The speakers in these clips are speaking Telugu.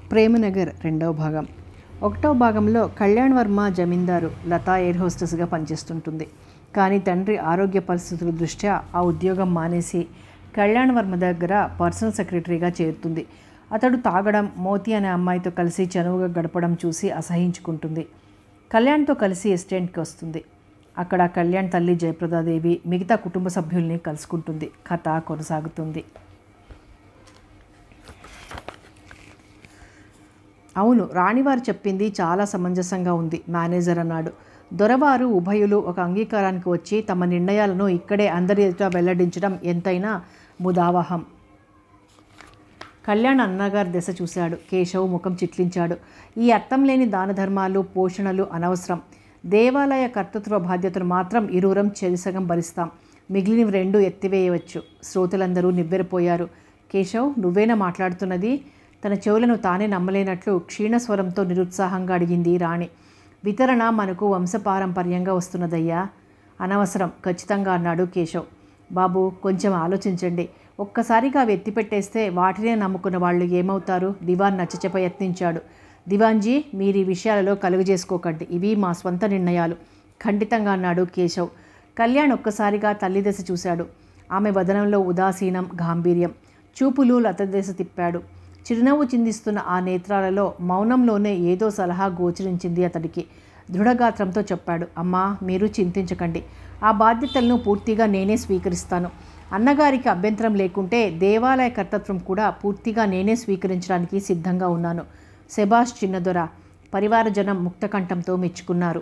ప్రేమనగర్ రెండవ భాగం. ఒకటవ భాగంలో కళ్యాణ్ వర్మ జమీందారు, లతా ఎయిర్ హోస్టెస్గా పనిచేస్తుంటుంది. కానీ తండ్రి ఆరోగ్య పరిస్థితుల దృష్ట్యా ఆ ఉద్యోగం మానేసి కళ్యాణ్ వర్మ దగ్గర పర్సనల్ సెక్రటరీగా చేరుతుంది. అతడు తాగడం, మోతి అనే అమ్మాయితో కలిసి చనువుగా గడపడం చూసి అసహించుకుంటుంది. కళ్యాణ్తో కలిసి ఎస్టేట్కి వస్తుంది. అక్కడ కళ్యాణ్ తల్లి జయప్రదాదేవి మిగతా కుటుంబ సభ్యుల్ని కలుసుకుంటుంది. కథ కొనసాగుతుంది. అవును, రాణివారు చెప్పింది చాలా సమంజసంగా ఉంది, మేనేజర్ అన్నాడు. దొరవారు ఉభయులు ఒక అంగీకారానికి వచ్చి తమ నిర్ణయాలను ఇక్కడే అందరి ఎదుట వెల్లడించడం ఎంతైనా ముదావహం. కళ్యాణ్ అన్నగారి దశ చూశాడు. కేశవ్ ముఖం చిట్లించాడు. ఈ అర్థం లేని దాన ధర్మాలు, పోషణలు అనవసరం. దేవాలయ కర్తృత్వ బాధ్యతను మాత్రం ఇరువురం చెరిసగం భరిస్తాం. మిగిలినవి రెండు ఎత్తివేయవచ్చు. శ్రోతలందరూ నివ్వెరపోయారు. కేశవ్, నువ్వేనా మాట్లాడుతున్నది? తన చెవులను తానే నమ్మలేనట్లు క్షీణస్వరంతో నిరుత్సాహంగా అడిగింది రాణి. వితరణ మనకు వంశపారంపర్యంగా వస్తున్నదయ్యా. అనవసరం, ఖచ్చితంగా అన్నాడు కేశవ్. బాబు, కొంచెం ఆలోచించండి. ఒక్కసారిగా అవి ఎత్తిపెట్టేస్తే వాటినే నమ్ముకున్న వాళ్ళు ఏమవుతారు? దివాన్ నచ్చచెప్ప యత్నించాడు. దివాన్జీ, మీరు ఈ విషయాలలో కలుగు చేసుకోకండి. ఇవి మా స్వంత నిర్ణయాలు, ఖండితంగా అన్నాడు కేశవ్. కళ్యాణ్ ఒక్కసారిగా తల్లి దశ చూశాడు. ఆమె వదనంలో ఉదాసీనం, గాంభీర్యం. చూపులు లత దశ తిప్పాడు. చిరునవ్వు చిందిస్తున్న ఆ నేత్రాలలో మౌనంలోనే ఏదో సలహా గోచరించింది అతడికి. దృఢగాత్రంతో చెప్పాడు. అమ్మా, మీరు చింతించకండి. ఆ బాధ్యతలను పూర్తిగా నేనే స్వీకరిస్తాను. అన్నగారికి అభ్యంతరం లేకుంటే దేవాలయ కర్తృత్వం కూడా పూర్తిగా నేనే స్వీకరించడానికి సిద్ధంగా ఉన్నాను. శభాష్ చిన్నదొర, పరివారజనం ముక్తకంఠంతో మెచ్చుకున్నారు.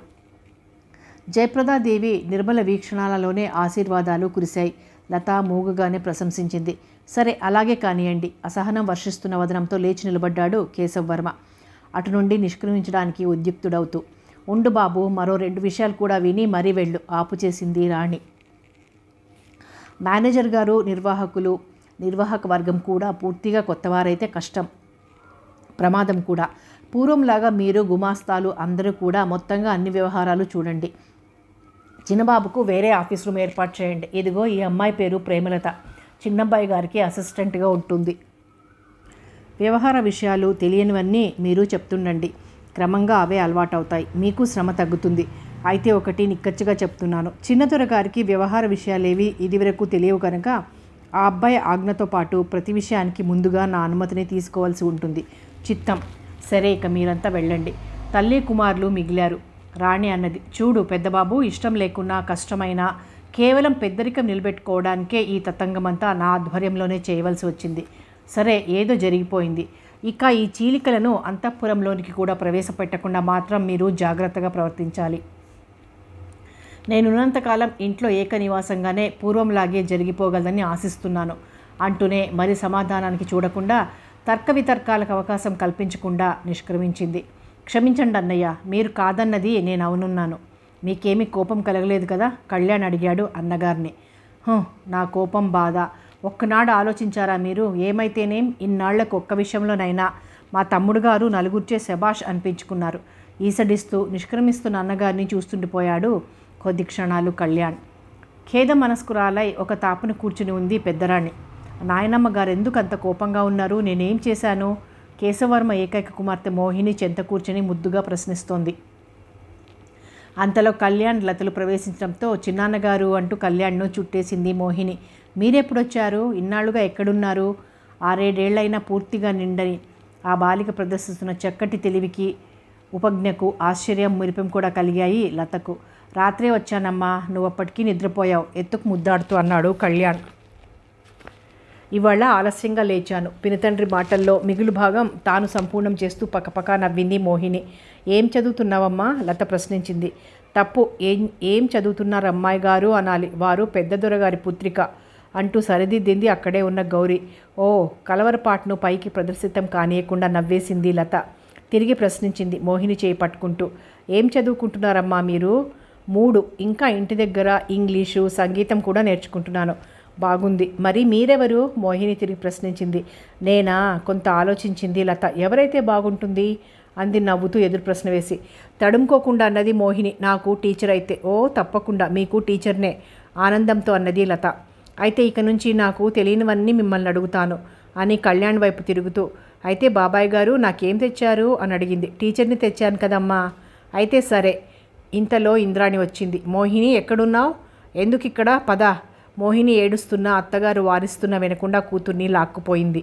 జయప్రదాదేవి నిర్మల వీక్షణాలలోనే ఆశీర్వాదాలు కురిశాయి. లత మూగగానే ప్రశంసించింది. సరే, అలాగే కానియండి. అసహనం వర్షిస్తున్న వదనంతో లేచి నిలబడ్డాడు కేశవ్ వర్మ, అటు నుండి నిష్క్రమించడానికి ఉద్యుక్తుడవుతూ. ఉండు బాబు, మరో 2 విషయాలు కూడా విని మరీ వెళ్ళు, ఆపు చేసింది రాణి. మేనేజర్ గారు, నిర్వాహక వర్గం కూడా పూర్తిగా కొత్తవారైతే కష్టం, ప్రమాదం కూడా. పూర్వంలాగా మీరు, గుమాస్తాలు అందరూ కూడా మొత్తంగా అన్ని వ్యవహారాలు చూడండి. చిన్నబాబుకు వేరే ఆఫీస్ రూమ్ ఏర్పాటు చేయండి. ఇదిగో ఈ అమ్మాయి పేరు ప్రేమలత, చిన్నబ్బాయి గారికి అసిస్టెంట్గా ఉంటుంది. వ్యవహార విషయాలు తెలియనివన్నీ మీరు చెప్తుండండి. క్రమంగా అవే అలవాటవుతాయి. మీకు శ్రమ తగ్గుతుంది. అయితే ఒకటి నిక్కచ్చిగా చెప్తున్నాను, చిన్నదొర గారికి వ్యవహార విషయాలేవి ఇదివరకు తెలియవు కనుక ఆ అబ్బాయి ఆజ్ఞతో పాటు ప్రతి విషయానికి ముందుగా నా అనుమతిని తీసుకోవాల్సి ఉంటుంది. చిత్తం. సరే, ఇక మీరంతా వెళ్ళండి. తల్లి కుమారులు మిగిలారు. రాణి అన్నది. చూడు పెద్దబాబు, ఇష్టం లేకున్నా కష్టమైనా కేవలం పెద్దరికం నిలబెట్టుకోవడానికే ఈ తతంగమంతా నా ఆధ్వర్యంలోనే చేయవలసి వచ్చింది. సరే, ఏదో జరిగిపోయింది. ఇక ఈ చీలికలను అంతఃపురంలోనికి కూడా ప్రవేశపెట్టకుండా మాత్రం మీరు జాగ్రత్తగా ప్రవర్తించాలి. నేనున్నంతకాలం ఇంట్లో ఏకనివాసంగానే పూర్వంలాగే జరిగిపోగలదని ఆశిస్తున్నాను అంటూనే మరి సమాధానానికి చూడకుండా, తర్క వితర్కాలకు అవకాశం కల్పించకుండా నిష్క్రమించింది. క్షమించండి అన్నయ్య, మీరు కాదన్నది నేను అవునున్నాను. మీకేమీ కోపం కలగలేదు కదా? కళ్యాణ్ అడిగాడు అన్నగారిని. నా కోపం, బాధ ఒక్కనాడు ఆలోచించారా మీరు? ఏమైతేనేం, ఇన్నాళ్లకు ఒక్క విషయంలోనైనా మా తమ్ముడు గారు నలుగురిచే శభాష్ అనిపించుకున్నారు. ఈసడిస్తూ నిష్క్రమిస్తున్న అన్నగారిని చూస్తుండిపోయాడు కొద్ది క్షణాలు కళ్యాణ్. ఖేద మనస్కురాలై ఒక తాపున కూర్చుని ఉంది పెద్దరాణి. నాయనమ్మ గారు ఎందుకు అంత కోపంగా ఉన్నారు? నేనేం చేశాను? కేశవర్మ ఏకైక కుమార్తె మోహిని చెంత కూర్చుని ముద్దుగా ప్రశ్నిస్తోంది. అంతలో కళ్యాణ్ లతలు ప్రవేశించడంతో చిన్నాన్నగారు అంటూ కళ్యాణ్ను చుట్టేసింది మోహిని. మీరెప్పుడొచ్చారు? ఇన్నాళ్లుగా ఎక్కడున్నారు? 6-7 ఏళ్లైనా పూర్తిగా నిండని ఆ బాలిక ప్రదర్శిస్తున్న చక్కటి తెలివికి, ఉపజ్ఞకు ఆశ్చర్యం, మురిపెం కూడా కలిగాయి లతకు. రాత్రే వచ్చానమ్మా, నువ్వు అప్పటికీ నిద్రపోయావు, ఎత్తుకు ముద్దాడుతూ అన్నాడు కళ్యాణ్. ఇవాళ ఆలస్యంగా లేచాను. పినతండ్రి మాటల్లో మిగులు భాగం తాను సంపూర్ణం చేస్తూ పకపకా నవ్వింది మోహిని. ఏం చదువుతున్నావమ్మా? లత ప్రశ్నించింది. తప్పు, ఏం చదువుతున్నారు అమ్మాయి గారు అనాలి. వారు పెద్ద దొరగారి పుత్రిక అంటూ సరిదిద్దింది అక్కడే ఉన్న గౌరీ. ఓ, కలవరపాటును పైకి ప్రదర్శితం కానియకుండా నవ్వేసింది లత. తిరిగి ప్రశ్నించింది మోహిని చేయి పట్టుకుంటూ. ఏం చదువుకుంటున్నారమ్మా మీరు? 3. ఇంకా ఇంటి దగ్గర ఇంగ్లీషు, సంగీతం కూడా నేర్చుకుంటున్నాను. బాగుంది. మరి మీరెవరు? మోహిని తిరిగి ప్రశ్నించింది. నేనా? కొంత ఆలోచించింది లత. ఎవరైతే బాగుంటుంది అంది నవ్వుతూ ఎదురు ప్రశ్న వేసి. తడుముకోకుండా అన్నది మోహిని. నాకు టీచర్ అయితే. ఓ, తప్పకుండా మీకు టీచర్నే ఆనందంతో అన్నది లత. అయితే ఇక నుంచి నాకు తెలియనివన్నీ మిమ్మల్ని అడుగుతాను అని కళ్యాణ్ వైపు తిరుగుతూ, అయితే బాబాయ్ గారు నాకేం తెచ్చారు అని అడిగింది. టీచర్ని తెచ్చాను కదమ్మా. అయితే సరే. ఇంతలో ఇంద్రాణి వచ్చింది. మోహిని ఎక్కడున్నావు? ఎందుకు ఇక్కడ? పద. మోహిని ఏడుస్తున్న అత్తగారు వారిస్తున్న వినకుండా కూతుర్ని లాక్కుపోయింది.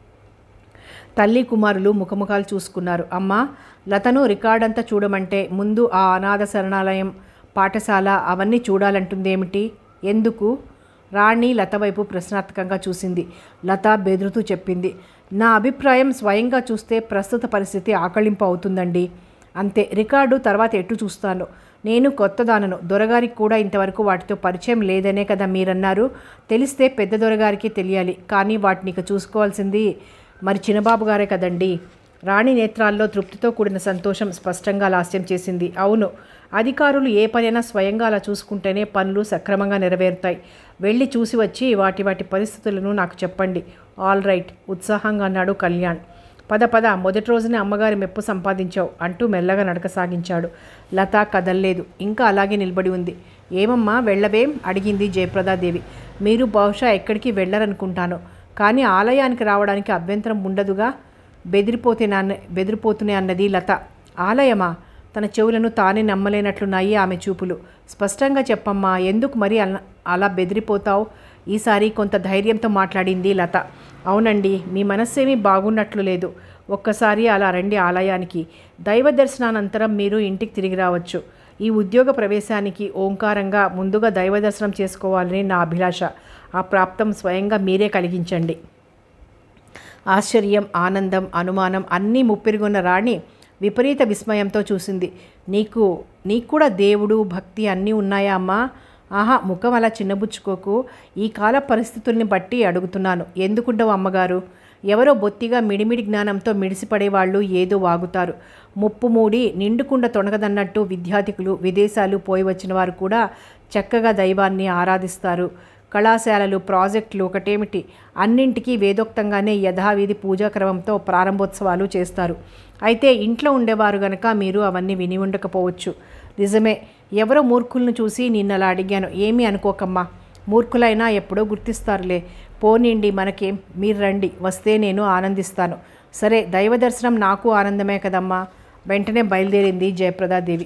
తల్లి కుమారులు ముఖముఖాలు చూసుకున్నారు. అమ్మా, లతను రికార్డంతా చూడమంటే ముందు ఆ అనాథ శరణాలయం, పాఠశాల అవన్నీ చూడాలంటుందేమిటి? ఎందుకు? రాణి లత వైపు ప్రశ్నార్థకంగా చూసింది. లత బెదురుతూ చెప్పింది, నా అభిప్రాయం స్వయంగా చూస్తే ప్రస్తుత పరిస్థితి ఆకళింపు అవుతుందండి. అంతే. రికార్డు తర్వాత ఎటు చూస్తాను. నేను కొత్తదానను. దొరగారికి కూడా ఇంతవరకు వాటితో పరిచయం లేదనే కదా మీరన్నారు. తెలిస్తే పెద్ద దొరగారికి తెలియాలి. కానీ వాటిని ఇక చూసుకోవాల్సింది మరి చిన్నబాబు గారే కదండి. రాణి నేత్రాల్లో తృప్తితో కూడిన సంతోషం స్పష్టంగా లాస్యం చేసింది. అవును, అధికారులు ఏ పనైనా స్వయంగా అలా చూసుకుంటేనే పనులు సక్రమంగా నెరవేరుతాయి. వెళ్ళి చూసి వచ్చి వాటి పరిస్థితులను నాకు చెప్పండి. ఆల్ రైట్, ఉత్సాహంగా అన్నాడు కళ్యాణ్. పద పద, మొదటి రోజునే అమ్మగారి మెప్పు సంపాదించావు అంటూ మెల్లగా నడక సాగించాడు. లత కదల్లేదు. ఇంకా అలాగే నిలబడి ఉంది. ఏమమ్మా వెళ్ళవేం? అడిగింది జయప్రదాదేవి. మీరు బహుశా ఎక్కడికి వెళ్ళరనుకుంటాను. కానీ ఆలయానికి రావడానికి అభ్యంతరం ఉండదుగా? బెదిరిపోతూనే అన్నది లత. ఆలయమా? తన చెవులను తానే నమ్మలేనట్లున్నాయి ఆమె చూపులు. స్పష్టంగా చెప్పమ్మా, ఎందుకు మరి అలా బెదిరిపోతావు? ఈసారి కొంత ధైర్యంతో మాట్లాడింది లత. అవునండి, మీ మనస్సేమీ బాగున్నట్లు లేదు. ఒక్కసారి అలా రండి ఆలయానికి. దైవ దర్శనానంతరం మీరు ఇంటికి తిరిగి రావచ్చు. ఈ ఉద్యోగ ప్రవేశానికి ఓంకారంగా ముందుగా దైవ దర్శనం చేసుకోవాలని నా అభిలాష. ఆ ప్రాప్తం స్వయంగా మీరే కలిగించండి. ఆశ్చర్యం, ఆనందం, అనుమానం అన్నీ ముప్పిరిగొన్న రాణి విపరీత విస్మయంతో చూసింది. నీకు కూడా దేవుడు, భక్తి అన్నీ ఉన్నాయా అమ్మా? ఆహా, ముఖం అలా చిన్నబుచ్చుకోకు. ఈ కాల పరిస్థితుల్ని బట్టి అడుగుతున్నాను. ఎందుకుండవు అమ్మగారు? ఎవరో బొత్తిగా మిడిమిడి జ్ఞానంతో మిడిసిపడేవాళ్ళు ఏదో వాగుతారు. ముప్పు మూడి నిండుకుండా తొణగదన్నట్టు విద్యార్థికులు, విదేశాలు పోయి వచ్చిన వారు కూడా చక్కగా దైవాన్ని ఆరాధిస్తారు. కళాశాలలు, ప్రాజెక్టులు ఒకటేమిటి, అన్నింటికీ వేదోక్తంగానే యథావిధి పూజాక్రమంతో ప్రారంభోత్సవాలు చేస్తారు. అయితే ఇంట్లో ఉండేవారు గనక మీరు అవన్నీ విని ఉండకపోవచ్చు. నిజమే, ఎవరో మూర్ఖులను చూసి నిన్నలా అడిగాను. ఏమీ అనుకోకమ్మా, మూర్ఖులైనా ఎప్పుడో గుర్తిస్తారులే. పోనీండి, మనకేం, మీరు రండి, వస్తే నేను ఆనందిస్తాను. సరే, దైవ దర్శనం నాకు ఆనందమే కదమ్మా. వెంటనే బయలుదేరింది జయప్రదాదేవి.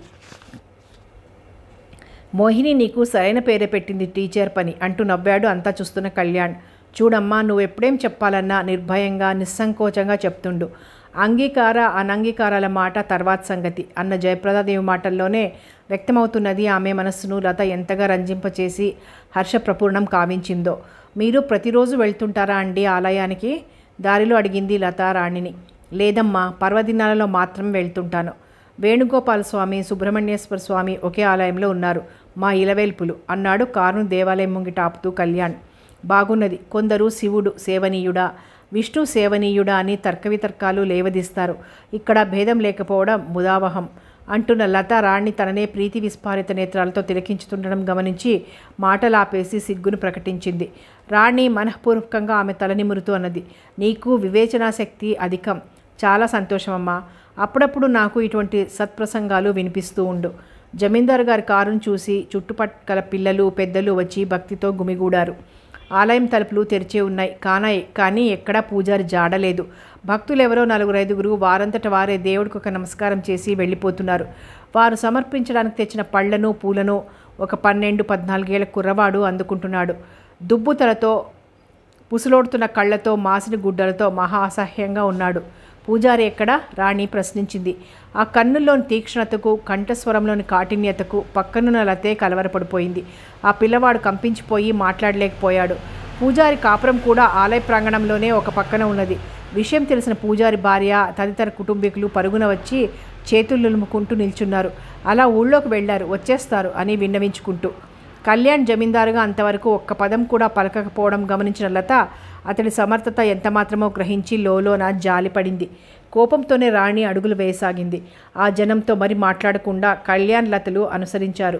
మోహిని నీకు సరైన పేరే పెట్టింది టీచర్ పని అంటూ నవ్వాడు అంతా చూస్తున్న కళ్యాణ్. చూడమ్మా, నువ్వెప్పుడేం చెప్పాలన్నా నిర్భయంగా, నిస్సంకోచంగా చెప్తుండు. అంగీకార అనంగీకారాల మాట తర్వాత సంగతి అన్న జయప్రదాదేవి మాటల్లోనే వ్యక్తమవుతున్నది ఆమె మనస్సును లత ఎంతగా రంజింపచేసి హర్షప్రపూర్ణం కావించిందో. మీరు ప్రతిరోజు వెళ్తుంటారా అండి ఆలయానికి? దారిలో అడిగింది లత రాణిని. లేదమ్మా, పర్వదినాలలో మాత్రం వెళ్తుంటాను. వేణుగోపాల స్వామి, సుబ్రహ్మణ్యేశ్వర స్వామి ఒకే ఆలయంలో ఉన్నారు, మా ఇలవేల్పులు అన్నాడు కారును దేవాలయం ముంగిట ఆపుతూ కళ్యాణ్. బాగున్నది. కొందరు శివుడు సేవనీయుడా, విష్ణు సేవనీయుడా అని తర్కవితర్కాలు లేవదీస్తారు. ఇక్కడ భేదం లేకపోవడం ముదావహం అంటున్న లత రాణి తననే ప్రీతి విస్ఫారిత నేత్రాలతో తిలకించుతుండడం గమనించి మాటలాపేసి సిగ్గును ప్రకటించింది. రాణి మనఃపూర్వకంగా ఆమె తలనిమురుతూ అన్నది. నీకు వివేచనాశక్తి అధికం. చాలా సంతోషమమ్మా. అప్పుడప్పుడు నాకు ఇటువంటి సత్ప్రసంగాలు వినిపిస్తూ ఉండు. జమీందారు గారి కారును చూసి చుట్టుపక్కల పిల్లలు, పెద్దలు వచ్చి భక్తితో గుమిగూడారు. ఆలయం తలుపులు తెరిచే ఉన్నాయి. కానీ ఎక్కడా పూజారి జాడలేదు. భక్తులెవరో 4-5 వారంతట వారే దేవుడికి ఒక నమస్కారం చేసి వెళ్ళిపోతున్నారు. వారు సమర్పించడానికి తెచ్చిన పళ్లను, పూలను ఒక 12-14 ఏళ్ల కుర్రవాడు అందుకుంటున్నాడు. దుబ్బుతలతో, పుసులోడుతున్న కళ్ళతో, మాసిన గుడ్డలతో మహా అసహ్యంగా ఉన్నాడు. పూజారి ఎక్కడా? రాణి ప్రశ్నించింది. ఆ కన్నుల్లోని తీక్ష్ణతకు, కంఠస్వరంలోని కాఠిన్యతకు పక్కనున్న లతే కలవరపడిపోయింది. ఆ పిల్లవాడు కంపించిపోయి మాట్లాడలేకపోయాడు. పూజారి కాపురం కూడా ఆలయ ప్రాంగణంలోనే ఒక పక్కన ఉన్నది. విషయం తెలిసిన పూజారి భార్య, తదితర కుటుంబీకులు పరుగున వచ్చి చేతులు నిలుముకుంటూ నిల్చున్నారు. అలా ఊళ్ళోకి వెళ్లారు, వచ్చేస్తారు అని విన్నవించుకుంటూ. కళ్యాణ్ జమీందారుగా అంతవరకు ఒక్క పదం కూడా పలకకపోవడం గమనించిన లత అతడి సమర్థత ఎంతమాత్రమో గ్రహించి లోలోన జాలిపడింది. కోపంతోనే రాణి అడుగులు వేయసాగింది. ఆ జనంతో మరి మాట్లాడకుండా కళ్యాణ్ లతలు అనుసరించారు.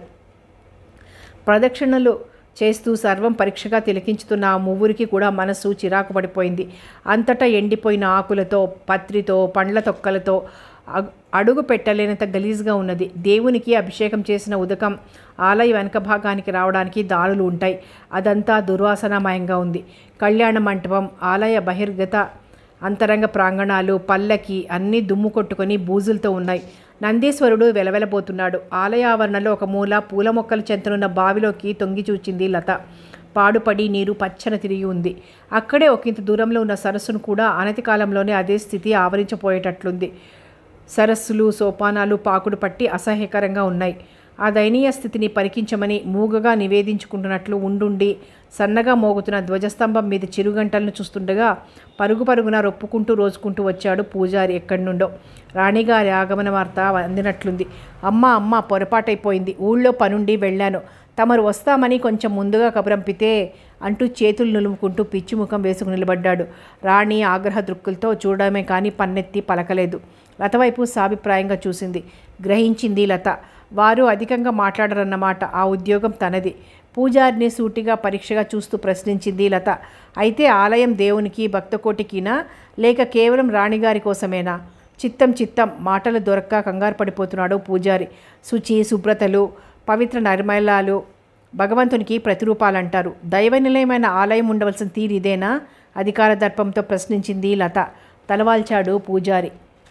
ప్రదక్షిణలు చేస్తూ సర్వం పరీక్షగా తిలకించుతున్న ఆ మువ్వురికి కూడా మనస్సు చిరాకు పడిపోయింది. అంతటా ఎండిపోయిన ఆకులతో, పత్రితో, పండ్ల తొక్కలతో అడుగు పెట్టలేనంత గలీజ్గా ఉన్నది. దేవునికి అభిషేకం చేసిన ఉదకం ఆలయ వెనక భాగానికి రావడానికి దారులు ఉంటాయి. అదంతా దుర్వాసనామయంగా ఉంది. కళ్యాణ మంటపం, ఆలయ బహిర్గత అంతరంగ ప్రాంగణాలు, పల్లకి అన్నీ దుమ్ము కొట్టుకొని బూజులతో ఉన్నాయి. నందీశ్వరుడు వెలవెలబోతున్నాడు. ఆలయ ఆవరణలో ఒక మూల పూల మొక్కలు చెంతనున్న బావిలోకి తొంగి చూచింది లత. పాడుపడి నీరు పచ్చన తిరిగి ఉంది. అక్కడే ఒకంత దూరంలో ఉన్న సరస్సును కూడా అనతి కాలంలోనే అదే స్థితి ఆవరించపోయేటట్లుంది. సరస్సులు, సోపానాలు పాకుడు పట్టి అసహ్యకరంగా ఉన్నాయి. ఆ దయనీయ స్థితిని పరికించమని మూగగా నివేదించుకుంటున్నట్లు ఉండుండి సన్నగా మోగుతున్న ధ్వజస్తంభం మీద చిరుగంటలను చూస్తుండగా పరుగు పరుగున రొప్పుకుంటూ రోజుకుంటూ వచ్చాడు పూజారి. ఎక్కడి నుండో రాణిగారి ఆగమన వార్త అందినట్లుంది. అమ్మ పొరపాటైపోయింది. ఊళ్ళో పనుండి వెళ్ళాను. తమరు వస్తామని కొంచెం ముందుగా కబురంపితే అంటూ చేతులు నులుముకుంటూ పిచ్చి ముఖం వేసుకు నిలబడ్డాడు. రాణి ఆగ్రహ దృక్కులతో చూడడమే కానీ పన్నెత్తి పలకలేదు. లత వైపు సాభిప్రాయంగా చూసింది. గ్రహించింది లత. వారు అధికంగా మాట్లాడరన్నమాట. ఆ ఉద్యోగం తనది. పూజారిని సూటిగా పరీక్షగా చూస్తూ ప్రశ్నించింది లత. అయితే ఆలయం దేవునికి భక్తకోటికినా లేక కేవలం రాణిగారి కోసమేనా? చిత్తం మాటలు దొరక్క కంగారు పడిపోతున్నాడు పూజారి. శుచి, శుభ్రతలు, పవిత్ర నిర్మలాలు భగవంతునికి ప్రతిరూపాలంటారు. దైవ నిలయమైన ఆలయం ఉండవలసిన తీరు ఇదేనా? అధికార దర్పంతో ప్రశ్నించింది లత. తలవాల్చాడు పూజారి.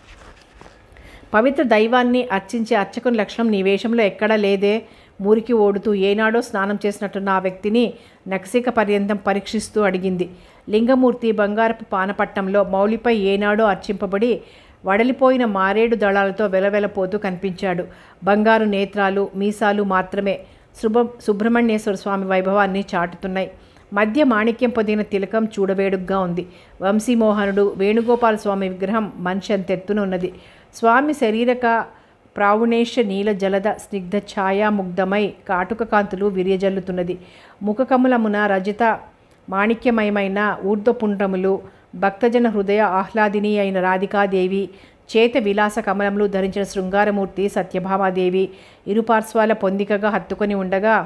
పవిత్ర దైవాన్ని అర్చించే అర్చకుని లక్షణం నీ వేషంలో ఎక్కడా లేదే. మురికి ఓడుతూ ఏనాడో స్నానం చేసినట్టున్న ఆ వ్యక్తిని నఖశిఖ పర్యంతం పరీక్షిస్తూ అడిగింది. లింగమూర్తి బంగారపు పానపట్టంలో మౌలిపై ఏనాడో అర్చింపబడి వడలిపోయిన మారేడు దళాలతో వెలవెలపోతూ కనిపించాడు. బంగారు నేత్రాలు, మీసాలు మాత్రమే సుబ్రహ్మణ్యేశ్వర స్వామి వైభవాన్ని చాటుతున్నాయి. మధ్య మాణిక్యం పొదిగిన తిలకం చూడవేడుగ్గా ఉంది. వంశీమోహనుడు వేణుగోపాల స్వామి విగ్రహం మనిషి అంతెత్తున ఉన్నది. స్వామి శరీరక ప్రావుణేశ నీల జలద స్నిగ్ధ ఛాయాముగ్ధమై కాటుక కాంతులు విరియజల్లుతున్నది. ముఖకములమున రజిత మాణిక్యమయమైన ఊర్ధ్వపుండ్రములు, భక్తజన హృదయ ఆహ్లాదిని అయిన రాధికాదేవి, చేత విలాస కమలములు ధరించిన శృంగారమూర్తి సత్యభామాదేవి ఇరుపార్శ్వాల పొందికగా హత్తుకొని ఉండగా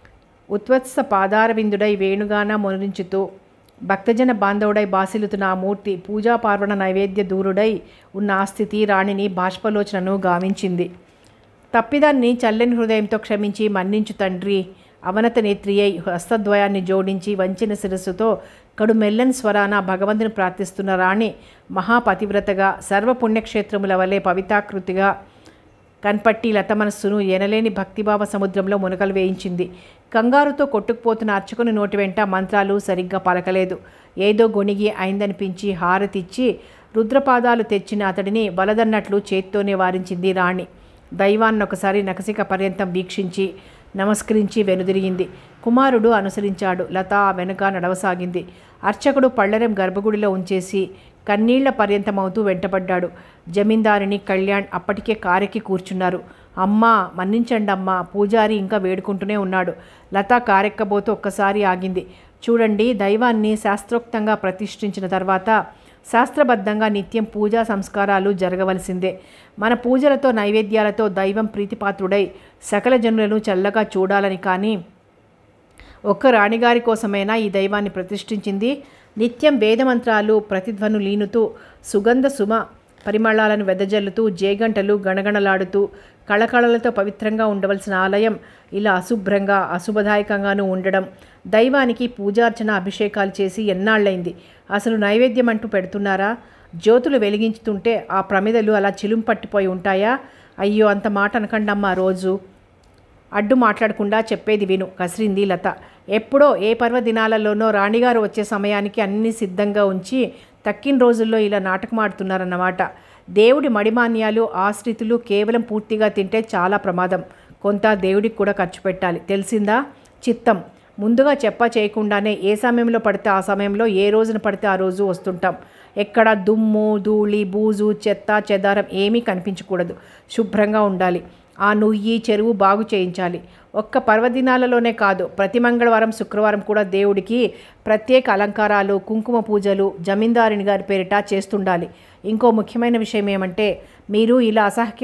ఉత్వత్స పాదారవిందుడై వేణుగాన మొనరించుతూ భక్తజన బాంధవుడై బాసిల్లుతున్న ఆ మూర్తి పూజా పార్వణ నైవేద్య దూరుడై ఉన్న ఆ స్థితి రాణిని బాష్పలోచనను గావించింది. తప్పిదాన్ని చల్లని హృదయంతో క్షమించి మన్నించు తండ్రి. అవనత నేత్రి అయి హస్తద్వయాన్ని జోడించి వంచిన శిరస్సుతో కడు మెల్లని స్వరాన భగవంతుని ప్రార్థిస్తున్న రాణి మహాపతివ్రతగా సర్వపుణ్యక్షేత్రముల వలె పవితాకృతిగా కన్పట్టి లత మనస్సును ఎనలేని భక్తిభావ సముద్రంలో మునకలు వేయించింది. కంగారుతో కొట్టుకుపోతున్న అర్చకుని నోటి వెంట మంత్రాలు సరిగ్గా పలకలేదు. ఏదో గొణిగి అయిందనిపించి హారతిచ్చి రుద్రపాదాలు తెచ్చిన అతడిని వలదన్నట్లు చేత్తోనే వారించింది రాణి. దైవాన్నొకసారి నఖశిఖ పర్యంతం వీక్షించి నమస్కరించి వెనుదిరిగింది. కుమారుడు అనుసరించాడు. లత వెనుక నడవసాగింది. అర్చకుడు పళ్ళెరం గర్భగుడిలో ఉంచేసి కన్నీళ్ల పర్యంతమవుతూ వెంటబడ్డాడు. జమీందారిని కళ్యాణ్ అప్పటికే కారెక్కి కూర్చున్నారు. అమ్మా మన్నించండమ్మా. పూజారి ఇంకా వేడుకుంటూనే ఉన్నాడు. లత కారెక్కబోతూ ఒక్కసారి ఆగింది. చూడండి, దైవాన్ని శాస్త్రోక్తంగా ప్రతిష్ఠించిన తర్వాత శాస్త్రబద్ధంగా నిత్యం పూజా సంస్కారాలు జరగవలసిందే. మన పూజలతో నైవేద్యాలతో దైవం ప్రీతిపాత్రుడై సకల జనులను చల్లగా చూడాలని కానీ ఒక్క రాణిగారి కోసమైనా ఈ దైవాన్ని ప్రతిష్ఠించింది. నిత్యం వేదమంత్రాలు ప్రతిధ్వను లీనుతూ సుగంధ సుమ పరిమళాలను వెదజల్లుతూ జేగంటలు గణగణలాడుతూ కళకళలతో పవిత్రంగా ఉండవలసిన ఆలయం ఇలా అశుభ్రంగా అశుభదాయకంగానూ ఉండడం, దైవానికి పూజార్చన అభిషేకాలు చేసి ఎన్నాళ్ళైంది? అసలు నైవేద్యం అంటూ పెడుతున్నారా? జ్యోతులు వెలిగించుతుంటే ఆ ప్రమిదలు అలా చిలుం పట్టిపోయి ఉంటాయా? అయ్యో, అంత మాట అనకండమ్మా. రోజు అడ్డు మాట్లాడకుండా చెప్పేది విను, కసిరింది లత. ఎప్పుడో ఏ పర్వదినాలలోనో రాణిగారు వచ్చే సమయానికి అన్నీ సిద్ధంగా ఉంచి తక్కిన రోజుల్లో ఇలా నాటకమాడుతున్నారన్నమాట. దేవుడి మడిమాన్యాలు ఆశ్రితులు కేవలం పూర్తిగా తింటే చాలా ప్రమాదం. కొంత దేవుడికి కూడా ఖర్చు పెట్టాలి, తెలిసిందా? చిత్తం. ముందుగా చేయకుండానే ఏ సమయంలో పడితే ఆ సమయంలో, ఏ రోజున పడితే ఆ రోజు వస్తుంటాం. ఎక్కడ దుమ్ము ధూళి బూజు చెత్త చెదారం ఏమీ కనిపించకూడదు. శుభ్రంగా ఉండాలి. ఆ నుయ్యి చెరువు బాగు చేయించాలి. ఒక్క పర్వదినాలలోనే కాదు, ప్రతి మంగళవారం శుక్రవారం కూడా దేవుడికి ప్రత్యేక అలంకారాలు కుంకుమ పూజలు జమీందారుని గారి పేరిట చేస్తుండాలి. ఇంకో ముఖ్యమైన విషయం ఏమంటే, మీరు ఇలా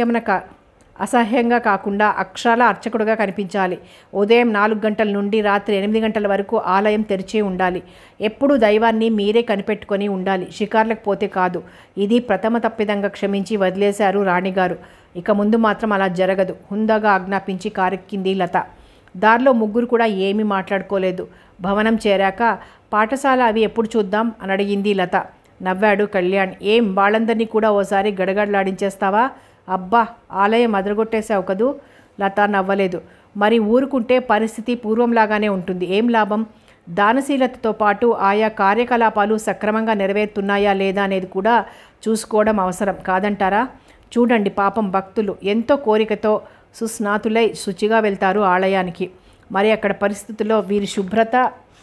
అసహ్యంగా కాకుండా అక్షరాల అర్చకుడుగా కనిపించాలి. ఉదయం 4 గంటల నుండి రాత్రి 8 గంటల వరకు ఆలయం తెరిచే ఉండాలి. ఎప్పుడూ దైవాన్ని మీరే కనిపెట్టుకొని ఉండాలి. షికార్లకు పోతే కాదు. ఇది ప్రథమ తప్పిదంగా క్షమించి వదిలేశారు రాణిగారు. ఇక ముందు మాత్రం అలా జరగదు. హుందాగా ఆజ్ఞాపించి కారెక్కింది లత. దారిలో ముగ్గురు కూడా ఏమీ మాట్లాడుకోలేదు. భవనం చేరాక పాఠశాల అవి ఎప్పుడు చూద్దాం అని అడిగింది లత. నవ్వాడు కళ్యాణ్. ఏం వాళ్ళందరినీ కూడా ఓసారి గడగడలాడించేస్తావా? అబ్బా, ఆలయం అదరగొట్టేశావు కదూ. లత నవ్వలేదు. మరి ఊరుకుంటే పరిస్థితి పూర్వంలాగానే ఉంటుంది. ఏం లాభం? దానశీలతతో పాటు ఆయా కార్యకలాపాలు సక్రమంగా నెరవేరుతున్నాయా లేదా అనేది కూడా చూసుకోవడం అవసరం కాదంటారా? చూడండి, పాపం భక్తులు ఎంతో కోరికతో సుస్నాతులై శుచిగా వెళ్తారు ఆలయానికి. మరి అక్కడ పరిస్థితుల్లో వీరి శుభ్రత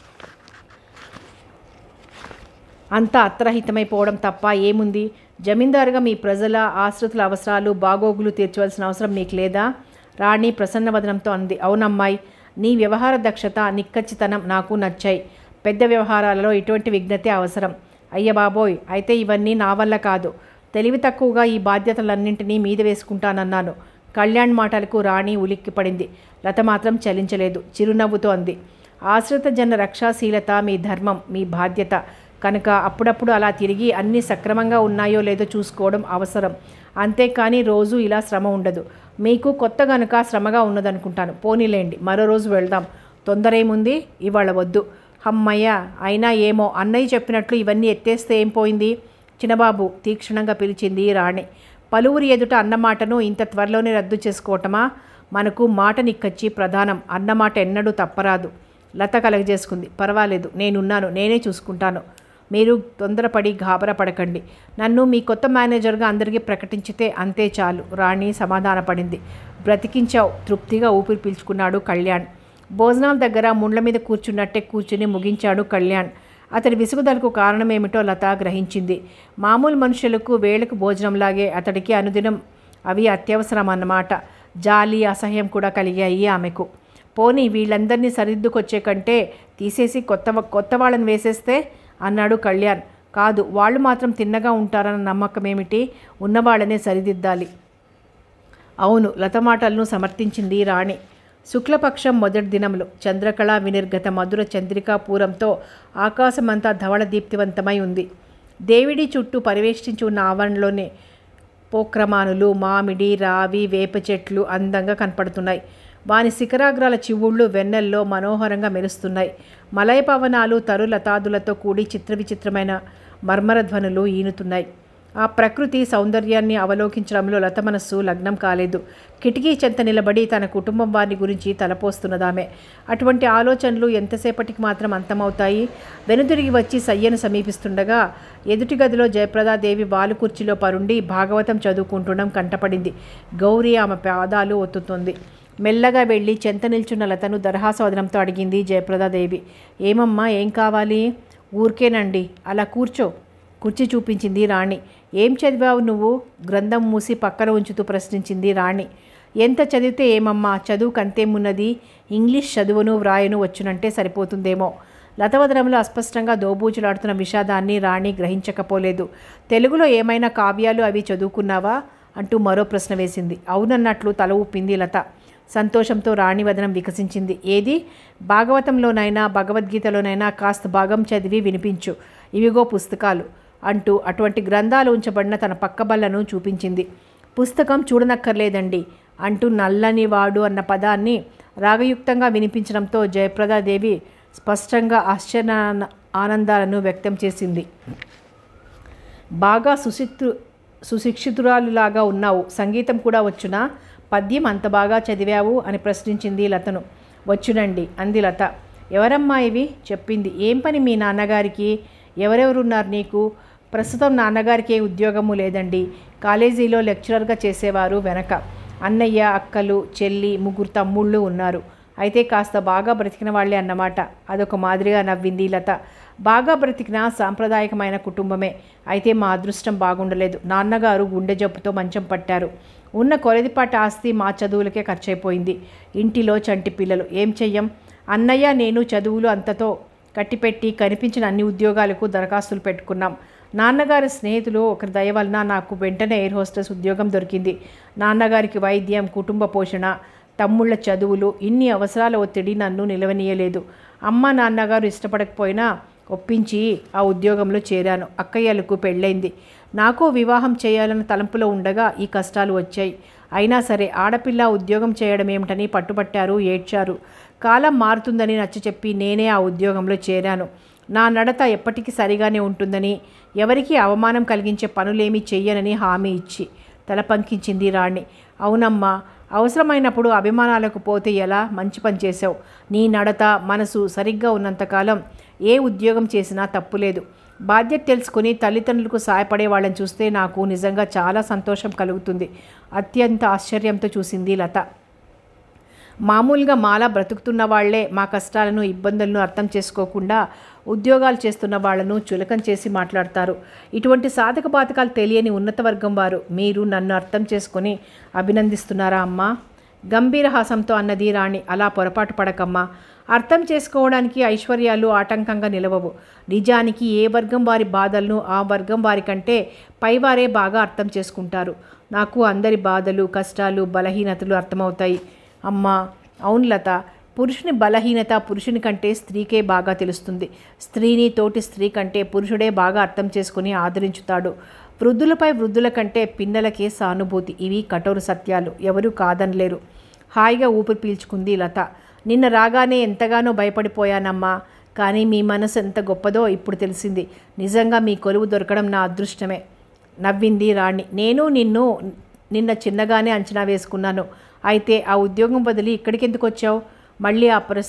అంతా అత్రహితమైపోవడం తప్ప ఏముంది? జమీందారుగా మీ ప్రజల ఆశ్రితుల అవసరాలు బాగోగులు తీర్చవలసిన అవసరం మీకు లేదా? రాణి ప్రసన్నవదనంతో అంది. అవునమ్మాయి, నీ వ్యవహార దక్షత, నిక్కచ్చితనం నాకు నచ్చాయి. పెద్ద వ్యవహారాలలో ఇటువంటి విఘ్నతే అవసరం. అయ్య బాబోయ్, అయితే ఇవన్నీ నా వల్ల కాదు. తెలివి తక్కువగా ఈ బాధ్యతలన్నింటినీ మీద వేసుకుంటానన్నాను. కళ్యాణ్ మాటలకు రాణి ఉలిక్కిపడింది. లత మాత్రం చలించలేదు. చిరునవ్వుతో అంది. ఆశ్రిత జన రక్షాశీలత మీ ధర్మం, మీ బాధ్యత కనుక అప్పుడప్పుడు అలా తిరిగి అన్నీ సక్రమంగా ఉన్నాయో లేదో చూసుకోవడం అవసరం. అంతేకాని రోజు ఇలా శ్రమ ఉండదు. మీకు కొత్త గనుక శ్రమగా ఉన్నదనుకుంటాను. పోనీలేండి, మరో రోజు వెళ్దాం. తొందర ఏముంది? ఇవాళ వద్దు. అమ్మయ్య, అయినా ఏమో అన్నయ్య చెప్పినట్లు ఇవన్నీ ఎత్తేస్తే ఏం పోయింది? చిన్నబాబు తీక్షణంగా పిలిచింది రాణి. పలువురి ఎదుట అన్నమాటను ఇంత త్వరలోనే రద్దు చేసుకోవటమా? మనకు మాట నిక్కచ్చి ప్రధానం. అన్నమాట ఎన్నడూ తప్పరాదు. లత కలగజేసుకుంది. పర్వాలేదు, నేనున్నాను, నేనే చూసుకుంటాను. మీరు తొందరపడి గాబరా పడకండి. నన్ను మీ కొత్త మేనేజర్గా అందరికీ ప్రకటించితే అంతే చాలు. రాణి సమాధానపడింది. బ్రతికించావు. తృప్తిగా ఊపిరి పీల్చుకున్నాడు కళ్యాణ్. భోజనాల దగ్గర ముండ్ల మీద కూర్చున్నట్టే కూర్చుని ముగించాడు కళ్యాణ్. అతడి విసుగుదలకు కారణమేమిటో లత గ్రహించింది. మామూలు మనుషులకు వేళకు భోజనంలాగే అతడికి అనుదినం అవి అత్యవసరం అన్నమాట. జాలి, అసహ్యం కూడా కలిగాయి ఆమెకు. పోనీ వీళ్ళందరినీ సరిదిద్దుకొచ్చే కంటే తీసేసి కొత్త వాళ్ళని వేసేస్తే అన్నాడు కళ్యాణ్. కాదు, వాళ్ళు మాత్రం తిన్నగా ఉంటారన్న నమ్మకం ఏమిటి? ఉన్నవాళ్ళనే సరిదిద్దాలి. అవును, లత మాటలను సమర్థించింది రాణి. శుక్లపక్షం మొదటి దినములు చంద్రకళ వినిర్గత మధుర చంద్రికాపూరంతో ఆకాశమంతా ధవళ దీప్తివంతమై ఉంది. దేవిడి చుట్టూ పరివేష్టించి ఉన్న ఆవరణలోనే పోక్రమానులు, మామిడి, రావి, వేప చెట్లు అందంగా కనపడుతున్నాయి. వాని శిఖరాగ్రాల చివుళ్ళు వెన్నెల్లో మనోహరంగా మెరుస్తున్నాయి. మలయ పవనాలు తరులతాదులతో కూడి చిత్రవిచిత్రమైన మర్మరధ్వనులు ఈనుతున్నాయి. ఆ ప్రకృతి సౌందర్యాన్ని అవలోకించడంలో లత మనస్సు లగ్నం కాలేదు. కిటికీ చెంత నిలబడి తన కుటుంబం వారిని గురించి తలపోస్తున్నదామె. అటువంటి ఆలోచనలు ఎంతసేపటికి మాత్రం అంతమవుతాయి? వెనుదిరిగి వచ్చి సయ్యను సమీపిస్తుండగా ఎదుటి గదిలో జయప్రదాదేవి వాలు కుర్చీలో పరుండి భాగవతం చదువుకుంటుండడం కంటపడింది. గౌరీ ఆమె పాదాలు ఒత్తుతోంది. మెల్లగా వెళ్ళి చెంత నిల్చున్న లతను దరహాసవదనంతో అడిగింది జయప్రదాదేవి. ఏమమ్మా, ఏం కావాలి? ఊరికేనండి, అలా కూర్చో. కుర్చీ చూపించింది రాణి. ఏం చదివావు నువ్వు? గ్రంథం మూసి పక్కన ఉంచుతూ ప్రశ్నించింది రాణి. ఎంత చదివితే ఏమమ్మా, చదువుకంతేమున్నది? ఇంగ్లీష్ చదువును వ్రాయను వచ్చునంటే సరిపోతుందేమో. లతవదనంలో అస్పష్టంగా దోబూచులాడుతున్న విషాదాన్ని రాణి గ్రహించకపోలేదు. తెలుగులో ఏమైనా కావ్యాలు అవి చదువుకున్నావా అంటూ మరో ప్రశ్న వేసింది. అవునన్నట్లు తల ఊపింది లత. సంతోషంతో రాణి వదనం వికసించింది. ఏది? భాగవతంలోనైనా భగవద్గీతలోనైనా కాస్త భాగం చదివి వినిపించు. ఇవిగో పుస్తకాలు అంటూ అటువంటి గ్రంథాలు ఉంచబడిన తన పక్క బల్లను చూపించింది. పుస్తకం చూడనక్కర్లేదండి అంటూ నల్లని వాడు అన్న పదాన్ని రాగయుక్తంగా వినిపించడంతో జయప్రదాదేవి స్పష్టంగా ఆశ్చర్య ఆనందాలను వ్యక్తం చేసింది. బాగా సుశిక్షితురాలులాగా ఉన్నావు. సంగీతం కూడా వచ్చునా? పద్యం అంత బాగా చదివావు అని ప్రశ్నించింది లతను. వచ్చునండి అంది లత. ఎవరమ్మా ఇవి? చెప్పింది. ఏం పని మీ నాన్నగారికి? ఎవరెవరున్నారు నీకు? ప్రస్తుతం నాన్నగారికి ఏ ఉద్యోగము లేదండి. కాలేజీలో లెక్చరర్గా చేసేవారు వెనక. అన్నయ్య, అక్కలు, చెల్లి, 3 తమ్ముళ్ళు ఉన్నారు. అయితే కాస్త బాగా బ్రతికిన వాళ్ళే అన్నమాట. అదొక మాదిరిగా నవ్వింది లత. బాగా బ్రతికిన సాంప్రదాయకమైన కుటుంబమే. అయితే మా అదృష్టం బాగుండలేదు. నాన్నగారు గుండె జబ్బుతో మంచం పట్టారు. ఉన్న కొలదిపాటి ఆస్తి మా చదువులకే ఖర్చయిపోయింది. ఇంటిలో చంటి పిల్లలు. ఏం చెయ్యం? అన్నయ్య, నేను చదువులు అంతతో కట్టిపెట్టి కనిపించిన అన్ని ఉద్యోగాలకు దరఖాస్తులు పెట్టుకున్నాం. నాన్నగారి స్నేహితులు ఒకరి దయ వలన నాకు వెంటనే ఎయిర్ హోస్టెస్ ఉద్యోగం దొరికింది. నాన్నగారికి వైద్యం, కుటుంబ పోషణ, తమ్ముళ్ళ చదువులు, ఇన్ని అవసరాల ఒత్తిడి నన్ను నిలవనీయలేదు. అమ్మ నాన్నగారు ఇష్టపడకపోయినా ఒప్పించి ఆ ఉద్యోగంలో చేరాను. అక్కయ్యలకు పెళ్ళైంది. నాకు వివాహం చేయాలన్న తలంపులో ఉండగా ఈ కష్టాలు వచ్చాయి. అయినా సరే ఆడపిల్ల ఉద్యోగం చేయడం ఏమిటని పట్టుబట్టారు, ఏడ్చారు. కాలం మారుతుందని నచ్చచెప్పి నేనే ఆ ఉద్యోగంలో చేరాను. నా నడత ఎప్పటికీ సరిగానే ఉంటుందని, ఎవరికీ అవమానం కలిగించే పనులేమీ చెయ్యనని హామీ ఇచ్చి తల పంకించింది రాణి. అవునమ్మా, అవసరమైనప్పుడు అభిమానాలకు పోతే ఎలా? మంచి పని చేశావు. నీ నడత మనసు సరిగ్గా ఉన్నంతకాలం ఏ ఉద్యోగం చేసినా తప్పులేదు. బాధ్యత తెలుసుకుని తల్లిదండ్రులకు సాయపడే వాళ్ళని చూస్తే నాకు నిజంగా చాలా సంతోషం కలుగుతుంది. అత్యంత ఆశ్చర్యంతో చూసింది లత. మామూలుగా మాలా బ్రతుకుతున్న వాళ్లే మా కష్టాలను ఇబ్బందులను అర్థం చేసుకోకుండా ఉద్యోగాలు చేస్తున్న వాళ్లను చులకం చేసి మాట్లాడతారు. ఇటువంటి సాధక బాధకాలు తెలియని ఉన్నత వర్గం వారు మీరు నన్ను అర్థం చేసుకుని అభినందిస్తున్నారా అమ్మా? గంభీరహాసంతో అన్నది రాణి. అలా పొరపాటు పడకమ్మా. అర్థం చేసుకోవడానికి ఐశ్వర్యాలు ఆటంకంగా నిలవవు. నిజానికి ఏ వర్గం వారి బాధలను ఆ వర్గం వారి కంటే పైవారే బాగా అర్థం చేసుకుంటారు. నాకు అందరి బాధలు కష్టాలు బలహీనతలు అర్థమవుతాయి అమ్మా. అవును లత, పురుషుని బలహీనత పురుషుని కంటే స్త్రీకే బాగా తెలుస్తుంది. స్త్రీని తోటి స్త్రీ కంటే పురుషుడే బాగా అర్థం చేసుకుని ఆదరించుతాడు. వృద్ధులపై వృద్ధుల కంటే పిన్నలకే సానుభూతి. ఇవి కఠోర సత్యాలు, ఎవరూ కాదనలేరు. హాయిగా ఊపిరి పీల్చుకుంది లత. నిన్న రాగానే ఎంతగానో భయపడిపోయానమ్మా. కానీ మీ మనసు ఎంత గొప్పదో ఇప్పుడు తెలిసింది. నిజంగా మీ కొలువు దొరకడం నా అదృష్టమే, నవ్వింది రాణి. నేను నిన్న చిన్నగానే అంచనా వేసుకున్నాను. అయితే ఆ ఉద్యోగం వదిలి ఇక్కడికి ఎందుకు వచ్చావు? మళ్ళీ